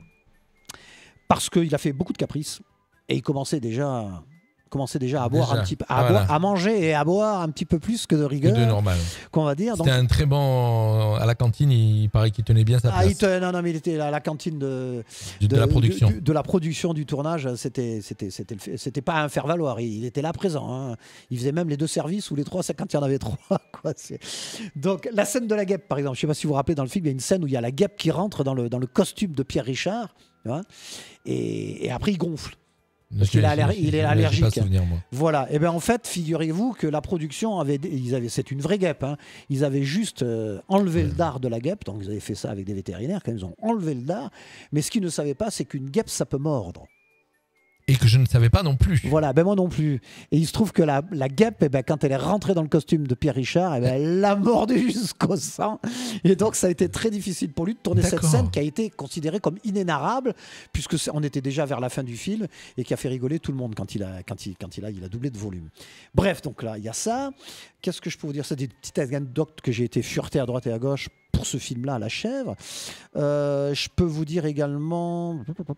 parce qu'il a fait beaucoup de caprices, et il commençait déjà à boire un petit peu, à manger et à boire un petit peu plus que de rigueur. De normal. Qu'on va dire. C'était un très bon à la cantine. Il paraît qu'il tenait bien sa place. Non, mais il était à la cantine de la production. De la production du tournage. C'était pas un faire valoir. Il était là présent. Hein. Il faisait même les 2 services ou les 3, c'est quand il y en avait 3. Quoi. Donc la scène de la guêpe, par exemple. Je sais pas si vous vous rappelez, dans le film, il y a une scène où il y a la guêpe qui rentre dans le costume de Pierre Richard, tu vois, et après il gonfle. Parce qu'il est allergique. Pas souvenir, moi. Voilà. Et bien en fait, figurez-vous que la production c'est une vraie guêpe. Hein. Ils avaient juste enlevé le dard de la guêpe. Donc ils avaient fait ça avec des vétérinaires. Quand ils ont enlevé le dard. Mais ce qu'ils ne savaient pas, c'est qu'une guêpe, ça peut mordre. Et que je ne savais pas non plus. Voilà, ben moi non plus. Et il se trouve que la guêpe, quand elle est rentrée dans le costume de Pierre Richard, elle l'a mordu jusqu'au sang. Et donc ça a été très difficile pour lui de tourner cette scène qui a été considérée comme inénarrable, puisque on était déjà vers la fin du film, et qui a fait rigoler tout le monde quand il a doublé de volume. Bref, donc là, il y a ça. Qu'est-ce que je peux vous dire ? C'est des petites anecdotes que j'ai été fureté à droite et à gauche pour ce film-là, La Chèvre. Je peux vous dire également...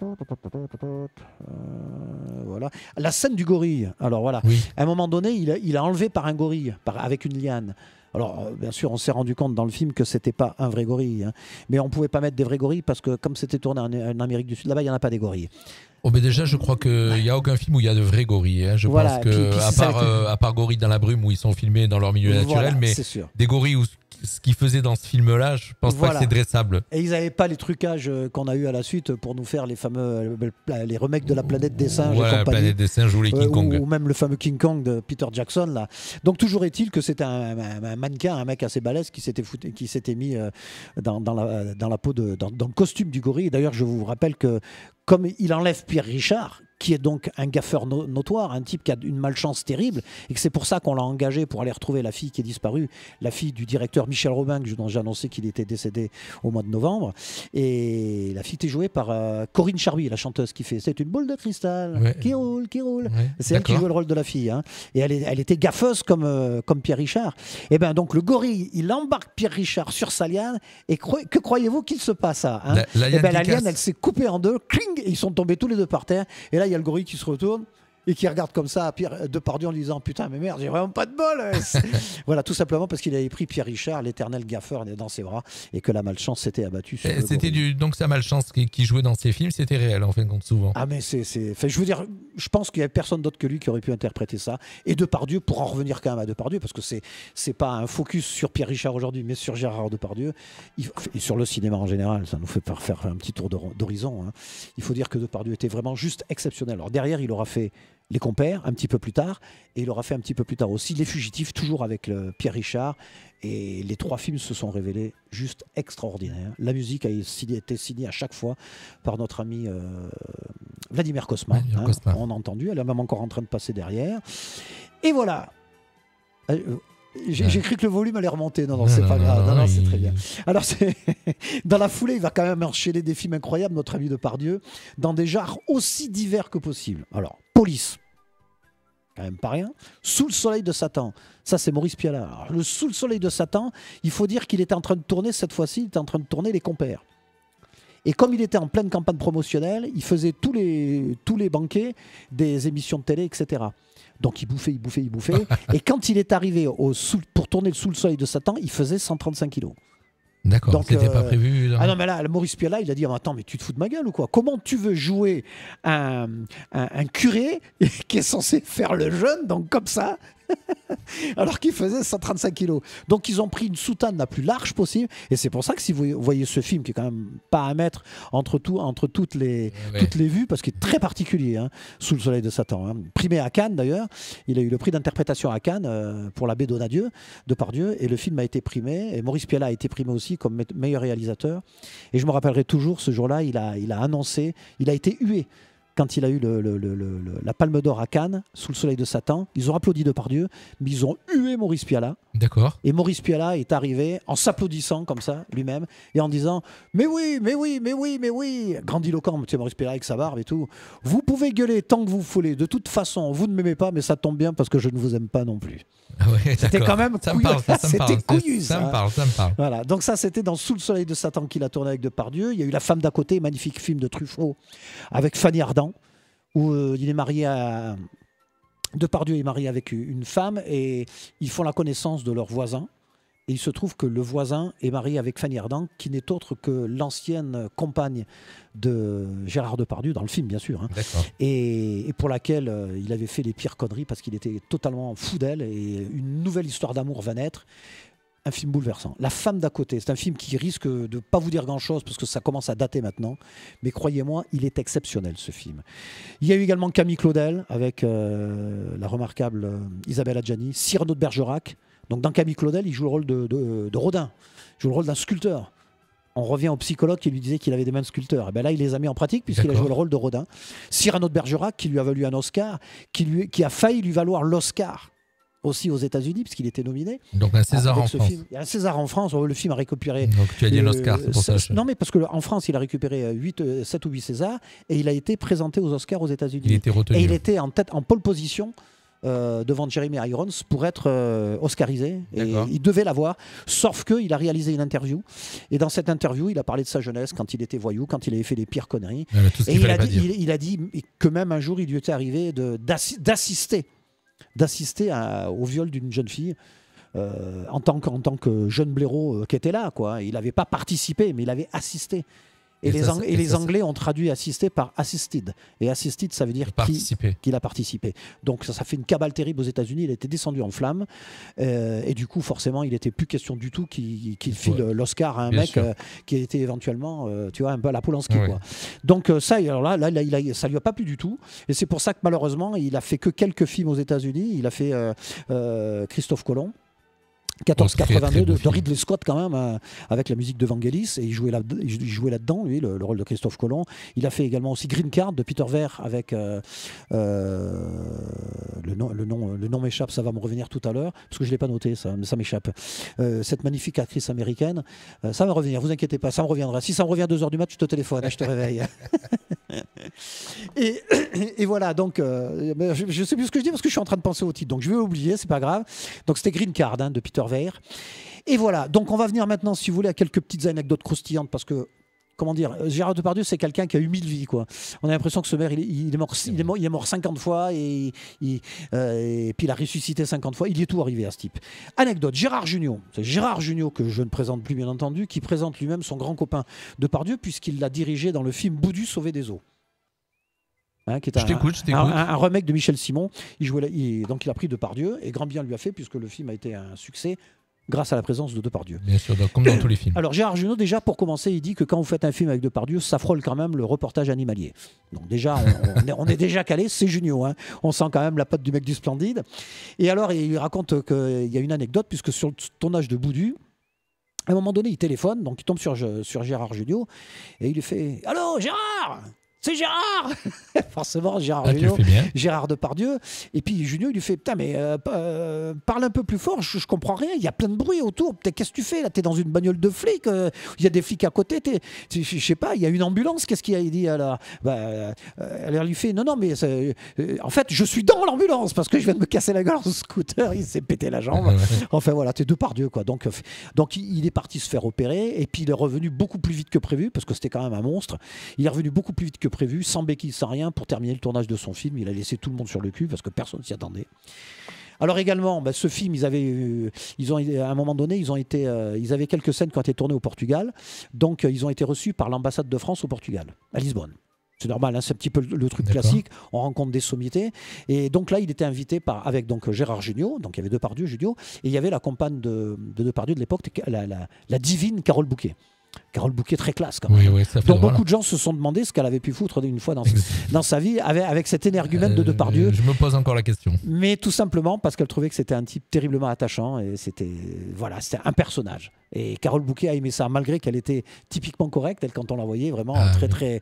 voilà. La scène du gorille. Alors voilà, à un moment donné, il a enlevé par un gorille, avec une liane. Alors, bien sûr, on s'est rendu compte dans le film que c'était pas un vrai gorille, hein. Mais on pouvait pas mettre des vrais gorilles parce que comme c'était tourné en Amérique du Sud, là-bas, il n'y en a pas des gorilles. Oh, mais déjà, je crois qu'il n'y a aucun film où il y a de vrais gorilles. Hein. Je pense que, à part Gorille dans la brume, où ils sont filmés dans leur milieu naturel, mais des gorilles où ce qu'ils faisaient dans ce film-là, je pense pas que c'est dressable. Et ils n'avaient pas les trucages qu'on a eu à la suite pour nous faire les fameux les remakes de La Planète des Singes. Voilà, La Planète des Singes ou les King Kong. Ou même le fameux King Kong de Peter Jackson. Là. Donc toujours est-il que c'était un mannequin, un mec assez balèze qui s'était mis dans la peau dans le costume du gorille. D'ailleurs, je vous rappelle que comme il enlève Pierre Richard, qui est donc un gaffeur notoire, un type qui a une malchance terrible, et que c'est pour ça qu'on l'a engagé pour aller retrouver la fille qui est disparue, la fille du directeur Michel Robin, dont j'ai annoncé qu'il était décédé au mois de novembre. Et la fille était jouée par Corinne Charby, la chanteuse qui fait « C'est une boule de cristal qui roule, qui roule ». C'est elle qui joue le rôle de la fille. Hein. Et elle était gaffeuse comme Pierre Richard. Et bien donc le gorille, il embarque Pierre Richard sur sa liane, et que croyez-vous qu'il se passe à hein la liane, elle s'est coupée en deux, cling, et ils sont tombés tous les deux par terre. Et là, il y a le gorille qui se retourne et qui regarde comme ça à Pierre Depardieu en lui disant « Putain, mais merde, j'ai vraiment pas de bol !» Voilà, tout simplement parce qu'il avait pris Pierre Richard, l'éternel gaffeur, dans ses bras, et que la malchance s'était abattue sur le gorille. Donc sa malchance qui jouait dans ses films, c'était réel en fin de compte souvent. Ah mais enfin, je veux dire, je pense qu'il n'y avait personne d'autre que lui qui aurait pu interpréter ça. Et Depardieu, pour en revenir quand même à Depardieu, parce que c'est pas un focus sur Pierre Richard aujourd'hui, mais sur Gérard Depardieu, et sur le cinéma en général, ça nous fait faire un petit tour d'horizon. Hein. Il faut dire que Depardieu était vraiment juste exceptionnel. Alors derrière, il aura fait Les Compères un petit peu plus tard, et il aura fait un petit peu plus tard aussi Les Fugitifs, toujours avec Pierre Richard, et les 3 films se sont révélés juste extraordinaires. La musique a été signée à chaque fois par notre ami Vladimir Cosma. On a entendu, elle est même encore en train de passer derrière. Et voilà. J'ai cru que le volume allait remonter. Non, c'est pas grave. Non, c'est très bien. Alors, dans la foulée, il va quand même enchaîner des films incroyables, notre ami Depardieu, dans des genres aussi divers que possible. Alors, Police. Quand même pas rien. Sous le soleil de Satan. Ça, c'est Maurice Pialat. Alors, le Sous le soleil de Satan, il faut dire qu'il était en train de tourner, cette fois-ci, il était en train de tourner Les Compères. Et comme il était en pleine campagne promotionnelle, il faisait tous les banquets des émissions de télé, etc. Donc il bouffait. Et quand il est arrivé pour tourner Sous le soleil de Satan, il faisait 135 kilos. D'accord, donc c'était pas prévu. Ah non, mais là, Maurice Pialat, il a dit attends, mais tu te fous de ma gueule ou quoi? Comment tu veux jouer un curé qui est censé faire le jeune, donc comme ça alors qu'il faisait 135 kilos. Donc ils ont pris une soutane la plus large possible, et c'est pour ça que si vous voyez ce film qui est quand même pas à mettre entre toutes les vues, parce qu'il est très particulier, hein, Sous le soleil de Satan, hein. Primé à Cannes d'ailleurs, il a eu le prix d'interprétation à Cannes pour l'abbé Depardieu, et le film a été primé, et Maurice Pialat a été primé aussi comme meilleur réalisateur, et je me rappellerai toujours ce jour-là, il a annoncé, il a été hué quand il a eu la Palme d'Or à Cannes, Sous le soleil de Satan. Ils ont applaudi Depardieu, mais ils ont hué Maurice Pialat. D'accord. Et Maurice Pialat est arrivé en s'applaudissant comme ça, lui-même, et en disant « Mais oui !» Grandiloquent, Maurice Pialat avec sa barbe et tout. « Vous pouvez gueuler tant que vous voulez. De toute façon, vous ne m'aimez pas, mais ça tombe bien parce que je ne vous aime pas non plus. » Ouais, c'était quand même couillu. C'était couillu, ça me parle. Voilà. Donc ça, c'était dans Sous le soleil de Satan qu'il a tourné avec Depardieu. Il y a eu La femme d'à côté, magnifique film de Truffaut avec Fanny Ardant, où il est marié à... Depardieu est marié avec une femme et ils font la connaissance de leur voisin. Et il se trouve que le voisin est marié avec Fanny Ardant, qui n'est autre que l'ancienne compagne de Gérard Depardieu, dans le film bien sûr, hein, et pour laquelle il avait fait les pires conneries parce qu'il était totalement fou d'elle, et une nouvelle histoire d'amour va naître. Un film bouleversant. La femme d'à côté, c'est un film qui risque de ne pas vous dire grand-chose parce que ça commence à dater maintenant, mais croyez-moi, il est exceptionnel ce film. Il y a eu également Camille Claudel avec la remarquable Isabelle Adjani, Cyrano de Bergerac. Donc dans Camille Claudel, il joue le rôle de Rodin, il joue le rôle d'un sculpteur. On revient au psychologue qui lui disait qu'il avait des mains de sculpteur. Et bien là, il les a mis en pratique puisqu'il a joué le rôle de Rodin. Cyrano de Bergerac, qui lui a valu un Oscar, qui a failli lui valoir l'Oscar aussi aux États-Unis, puisqu'il était nominé. Donc un César en France. Il y a un César en France. Le film a récupéré. Donc tu as dit un Oscar, c'est pour ça. Non, mais parce qu'en France, il a récupéré 7 ou 8 Césars et il a été présenté aux Oscars aux États-Unis. Il était retenu. Et il était en pole position devant Jeremy Irons pour être oscarisé. Et il devait l'avoir, sauf qu'il a réalisé une interview. Et dans cette interview, il a parlé de sa jeunesse, quand il était voyou, quand il avait fait les pires conneries. Et il a dit que même un jour, il lui était arrivé d'assister au viol d'une jeune fille en tant que jeune blaireau qui était là, quoi. Il n'avait pas participé, mais il avait assisté. Et les Anglais ont traduit assisté par assisted. Et assisted, ça veut dire qu'il a participé. Donc ça fait une cabale terrible aux États-Unis. Il a été descendu en flammes. Et du coup, forcément, il n'était plus question du tout qu'il file l'Oscar à un mec qui était éventuellement, tu vois, un peu à la Polanski, quoi. Donc ça, alors là, ça lui a pas plu du tout. Et c'est pour ça que malheureusement, il a fait que quelques films aux États-Unis. Il a fait Christophe Colomb. 1482 de Ridley Scott quand même, avec la musique de Vangelis, et il jouait là-dedans, lui, le rôle de Christophe Colomb. Il a fait également aussi Green Card de Peter Weir avec le nom m'échappe, ça va me revenir tout à l'heure parce que je l'ai pas noté, ça m'échappe. Cette magnifique actrice américaine, ça va revenir, vous inquiétez pas, ça me reviendra. Si ça me revient à 2h du mat, je te téléphone, je te réveille. et voilà, donc je sais plus ce que je dis parce que je suis en train de penser au titre, donc je vais oublier, c'est pas grave. Donc c'était Green Card, hein, de Peter Weir. Et voilà, donc on va venir maintenant, si vous voulez, à quelques petites anecdotes croustillantes, parce que, comment dire, Gérard Depardieu, c'est quelqu'un qui a eu 1000 vies, quoi. On a l'impression que ce maire, il est mort 50 fois et puis il a ressuscité 50 fois. Il y est tout arrivé à ce type. Anecdote, Gérard Jugnot. C'est Gérard Jugnot, que je ne présente plus bien entendu, qui présente lui-même son grand copain Depardieu, puisqu'il l'a dirigé dans le film Boudu sauvé des eaux. Hein, qui est un remake de Michel Simon. Donc il a pris Depardieu, et grand bien lui a fait, puisque le film a été un succès grâce à la présence de Depardieu. Bien sûr, comme dans tous les films. Alors Gérard Jugnot, déjà pour commencer, il dit que quand vous faites un film avec Depardieu, ça frôle quand même le reportage animalier. Donc déjà, on est déjà calé, c'est Jugnot, hein. On sent quand même la patte du mec du Splendide. Et alors il raconte qu'il y a une anecdote, puisque sur le tournage de Boudu, à un moment donné, il téléphone, donc il tombe sur Gérard Jugnot, et il lui fait « Allô, Gérard !» c'est Gérard. Forcément, Gérard Depardieu. Et puis Junio, il lui fait, putain, mais parle un peu plus fort, je comprends rien, il y a plein de bruit autour. Qu'est-ce que tu fais là? T'es dans une bagnole de flics, il y a des flics à côté, je sais pas, il y a une ambulance, qu'est-ce qu'il a dit alors? Elle lui fait, non, mais en fait, je suis dans l'ambulance parce que je viens de me casser la gueule au scooter, il s'est pété la jambe. Enfin voilà, t'es Depardieu, quoi. Donc il est parti se faire opérer, et puis il est revenu beaucoup plus vite que prévu, parce que c'était quand même un monstre. Il est revenu beaucoup plus vite que prévu, sans béquille, sans rien, pour terminer le tournage de son film. Il a laissé tout le monde sur le cul parce que personne s'y attendait. Alors également, ce film, à un moment donné, ils avaient quelques scènes qui ont été tournées au Portugal. Donc ils ont été reçus par l'ambassade de France au Portugal, à Lisbonne. C'est normal, hein, c'est un petit peu le truc classique. On rencontre des sommités. Et donc là, il était invité avec Gérard Jugnot. Donc il y avait Depardieu, Jugnot. Et il y avait la compagne de Depardieu de l'époque, la divine Carole Bouquet. Carole Bouquet, très classe quand même. Oui, donc beaucoup de gens se sont demandé ce qu'elle avait pu foutre une fois dans sa vie avec cet énergumène de Depardieu. Je me pose encore la question. Mais tout simplement parce qu'elle trouvait que c'était un type terriblement attachant, et c'était un personnage. Et Carole Bouquet a aimé ça, malgré qu'elle était typiquement correcte. Elle, quand on la voyait, vraiment très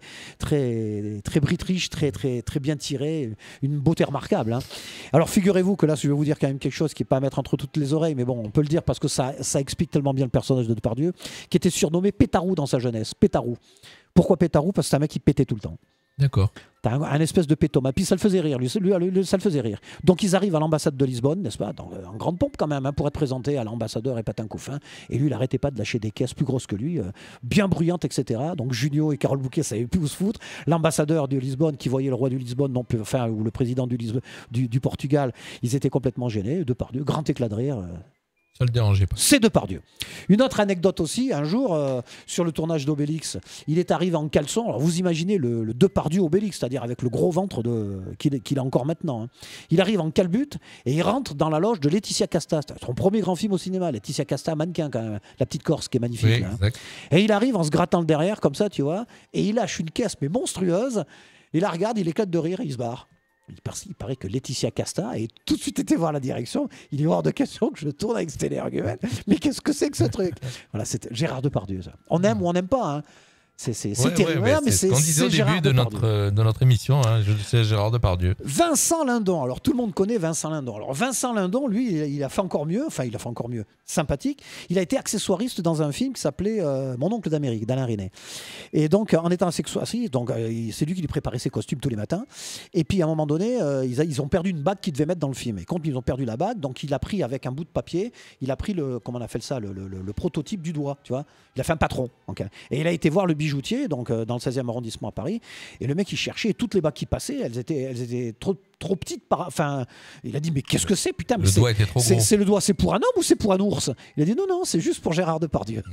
british, très bien tirée, une beauté remarquable. Hein. Alors figurez-vous que là, je vais vous dire quand même quelque chose qui n'est pas à mettre entre toutes les oreilles, mais bon, on peut le dire parce que ça explique tellement bien le personnage de Depardieu, qui était surnommé Pétarou dans sa jeunesse. Pétarou. Pourquoi Pétarou? Parce que c'est un mec qui pétait tout le temps. D'accord. T'as un espèce de pétoma. Puis ça le faisait rire, lui, ça le faisait rire. Donc ils arrivent à l'ambassade de Lisbonne, n'est-ce pas, en grande pompe quand même, hein, pour être présenté à l'ambassadeur et Patin Couffin. Et lui, il n'arrêtait pas de lâcher des caisses plus grosses que lui, bien bruyantes, etc. Donc Junio et Carole Bouquet, ça n'avait plus où se foutre. L'ambassadeur de Lisbonne, qui voyait le roi de Lisbonne, ou le président du Portugal, ils étaient complètement gênés. Depardieu, grand éclat de rire. Ça le dérangeait pas. C'est Depardieu. Une autre anecdote aussi, un jour, sur le tournage d'Obélix, il est arrivé en caleçon. Alors vous imaginez le Depardieu Obélix, c'est-à-dire avec le gros ventre qu'il a encore maintenant. Hein. Il arrive en calbute et il rentre dans la loge de Laetitia Casta. C'est son premier grand film au cinéma. Laetitia Casta, mannequin quand même, la petite Corse qui est magnifique. Oui, là, hein. Et il arrive en se grattant le derrière, comme ça, tu vois, et il lâche une caisse, mais monstrueuse. Il la regarde, il éclate de rire et il se barre. Il paraît que Laetitia Casta a tout de suite été voir la direction. Il est hors de question que je tourne avec cet énergumène. Mais qu'est-ce que c'est que ce truc? Voilà, c'est Gérard Depardieu. Ça. On aime ou on n'aime pas. Hein. C'est terrible. Mais c'est ce qu'on disait au début de notre émission, hein, c'est Gérard Depardieu. Vincent Lindon. Alors tout le monde connaît Vincent Lindon. Alors Vincent Lindon, lui, il a fait encore mieux. Enfin, il a fait encore mieux. Sympathique. Il a été accessoiriste dans un film qui s'appelait Mon oncle d'Amérique, d'Alain Resnais. Et donc, en étant accessoiriste, c'est lui qui lui préparait ses costumes tous les matins. Et puis, à un moment donné, ils ont perdu une bague qu'ils devaient mettre dans le film. Et quand ils ont perdu la bague, donc il a pris avec un bout de papier, il a pris comment on appelle ça, le prototype du doigt, tu vois. Il a fait un patron. Okay. Et il a été voir le bijoutier, donc dans le 16e arrondissement à Paris. Et le mec, il cherchait, et toutes les bagues qui passaient, elles étaient trop petites. Enfin, il a dit, mais qu'est-ce que c'est, putain, mais le doigt était trop gros. C'est le doigt, c'est pour un homme ou c'est pour un ours? Il a dit, non, c'est juste pour Gérard Depardieu.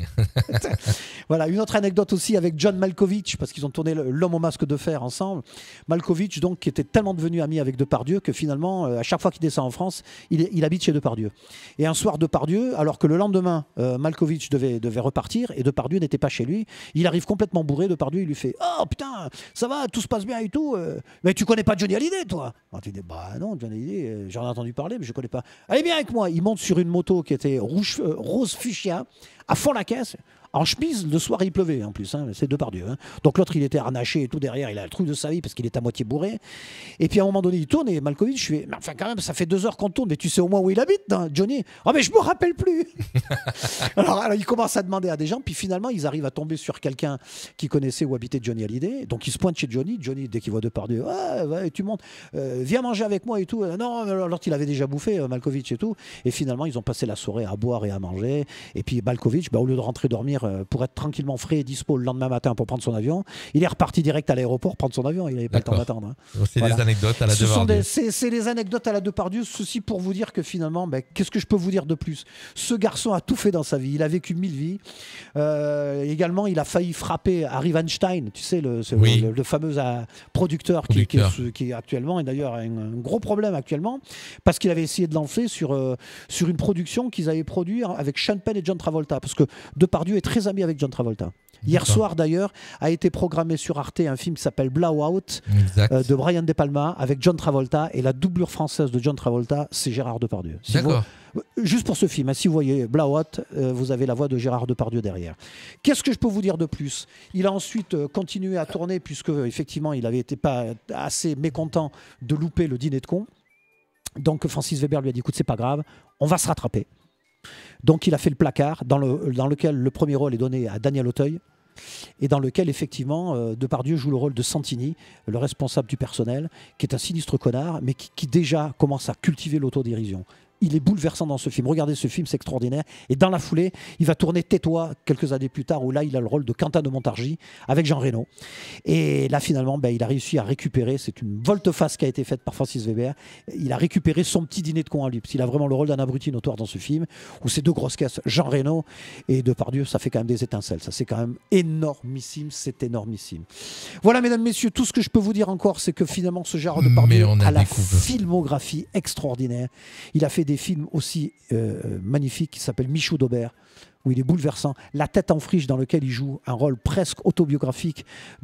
Voilà, une autre anecdote aussi avec John Malkovich, parce qu'ils ont tourné L'homme au masque de fer ensemble. Malkovich, donc, qui était tellement devenu ami avec Depardieu que finalement, à chaque fois qu'il descend en France, il habite chez Depardieu. Et un soir, Depardieu, alors que le lendemain, Malkovich devait repartir et Depardieu n'était pas chez lui, il arrive complètement bourré. Depardieu, il lui fait, oh putain, ça va, tout se passe bien et tout, mais tu connais pas Johnny Hallyday, toi? Alors, tu dis, bah non, Johnny Hallyday, j'en ai entendu parler, mais je connais pas. Allez bien avec moi. Il monte sur une moto qui était rose fuchsia, à fond la caisse. En chemise, le soir il pleuvait en plus, hein, c'est Depardieu. Hein. Donc l'autre il était harnaché et tout derrière, il a le truc de sa vie parce qu'il est à moitié bourré. Et puis à un moment donné il tourne et Malkovich, je fais, mais enfin quand même ça fait 2 heures qu'on tourne, mais tu sais au moins où il habite, hein, Johnny? Oh mais je me rappelle plus. alors il commence à demander à des gens, puis finalement ils arrivent à tomber sur quelqu'un qui connaissait où habitait Johnny Hallyday. Donc il se pointe chez Johnny, dès qu'il voit Depardieu, ouais, tu montes, viens manger avec moi et tout. Non, alors il avait déjà bouffé Malkovich et tout. Et finalement ils ont passé la soirée à boire et à manger. Et puis Malkovich, au lieu de rentrer dormir pour être tranquillement frais et dispo le lendemain matin pour prendre son avion, il est reparti direct à l'aéroport prendre son avion, il n'avait pas le temps d'attendre. Hein. C'est des anecdotes à la Depardieu. C'est des anecdotes à la Depardieu, ceci pour vous dire que finalement, qu'est-ce que je peux vous dire de plus? Ce garçon a tout fait dans sa vie, il a vécu 1000 vies. Également, il a failli frapper Harry Weinstein, tu sais, le fameux producteur qui actuellement, et d'ailleurs a un gros problème actuellement, parce qu'il avait essayé de lancer sur une production qu'ils avaient produite avec Sean Penn et John Travolta, parce que Depardieu est très ami avec John Travolta. Hier soir d'ailleurs a été programmé sur Arte un film qui s'appelle Blowout de Brian De Palma avec John Travolta, et la doublure française de John Travolta c'est Gérard Depardieu. Juste pour ce film, si vous voyez Blauot, vous avez la voix de Gérard Depardieu derrière. Qu'est-ce que je peux vous dire de plus? Il a ensuite continué à tourner puisque effectivement il avait été pas assez mécontent de louper le dîner de cons. Donc Francis Weber lui a dit écoute, c'est pas grave, on va se rattraper. Donc il a fait Le Placard dans lequel le premier rôle est donné à Daniel Auteuil et dans lequel effectivement Depardieu joue le rôle de Santini, le responsable du personnel, qui est un sinistre connard mais qui déjà commence à cultiver l'autodérision. Il est bouleversant dans ce film. Regardez ce film, c'est extraordinaire. Et dans la foulée, il va tourner Tais-toi quelques années plus tard, où là, il a le rôle de Quentin de Montargis avec Jean Reno. Et là, finalement, il a réussi à récupérer. C'est une volte-face qui a été faite par Francis Weber. Il a récupéré son petit dîner de con à lui. Parce qu'il a vraiment le rôle d'un abruti notoire dans ce film, où ces deux grosses caisses, Jean Reno et Depardieu, ça fait quand même des étincelles. Ça, c'est quand même énormissime. C'est énormissime. Voilà, mesdames, messieurs, tout ce que je peux vous dire encore, c'est que finalement, ce Gérard Depardieu a la filmographie extraordinaire. Il a fait des films aussi magnifiques qui s'appellent Michou d'Aubert, où il est bouleversant. La tête en friche, dans lequel il joue un rôle presque autobiographique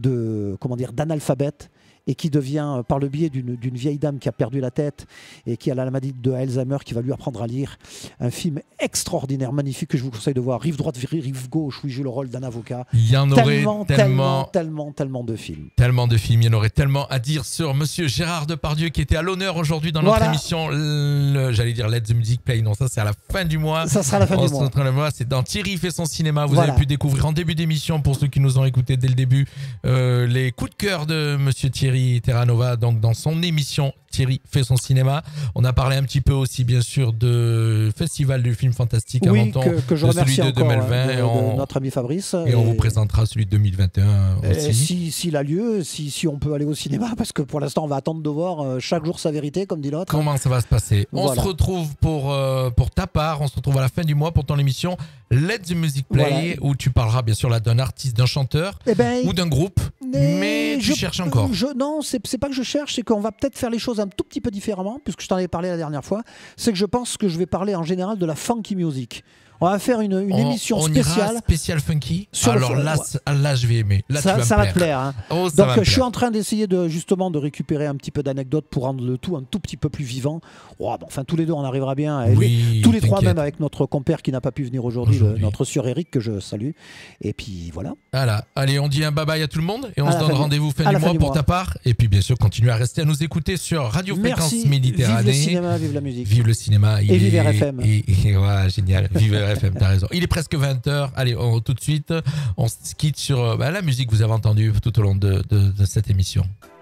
d'analphabète, et qui devient, par le biais d'une vieille dame qui a perdu la tête et qui a la maladie de Alzheimer, qui va lui apprendre à lire. Un film extraordinaire, magnifique, que je vous conseille de voir. Rive droite, rive gauche, où il joue le rôle d'un avocat. Il y en aurait tellement de films. Tellement de films, il y en aurait tellement à dire sur Monsieur Gérard Depardieu, qui était à l'honneur aujourd'hui dans notre émission, j'allais dire Let the Music Play, non, ça c'est à la fin du mois. Ça sera à la fin du mois. C'est dans Thierry fait son cinéma. Vous avez pu découvrir en début d'émission, pour ceux qui nous ont écoutés dès le début, les coups de cœur de Monsieur Thierry Terranova, donc dans son émission Thierry fait son cinéma. On a parlé un petit peu aussi, bien sûr, de Festival du film fantastique à Menton, que je remercie celui de 2020 de notre ami Fabrice. Et on vous présentera celui de 2021 aussi. S'il a lieu, si on peut aller au cinéma, parce que pour l'instant, on va attendre de voir chaque jour sa vérité, comme dit l'autre. Comment ça va se passer? On se retrouve pour ta part, on se retrouve à la fin du mois pour ton émission Let the Music Play, où tu parleras bien sûr là d'un artiste, d'un chanteur ou d'un groupe, mais tu cherches encore. Non, c'est pas que je cherche, c'est qu'on va peut-être faire les choses un tout petit peu différemment, puisque je t'en avais parlé la dernière fois. C'est que je pense que je vais parler en général de la funky music. On va faire une émission spéciale. Spécial funky. Alors là, je vais aimer. Là, ça va te plaire. Hein. Donc, je suis en train d'essayer justement de récupérer un petit peu d'anecdotes pour rendre le tout un tout petit peu plus vivant. Enfin, tous les deux, on arrivera bien. Tous les trois, même avec notre compère qui n'a pas pu venir aujourd'hui, notre sieur Eric, que je salue. Et puis voilà. Voilà. Allez, on dit un bye bye à tout le monde et on se donne rendez-vous fin du mois pour ta part. Et puis, bien sûr, continuez à rester à nous écouter sur Radio Fréquence Méditerranée. Vive le cinéma, vive la musique. Vive le cinéma. Et vive RFM. Ouais, génial. Vive RFM, t'as raison. Il est presque 20h. Allez, tout de suite, on se quitte sur la musique que vous avez entendue tout au long de cette émission.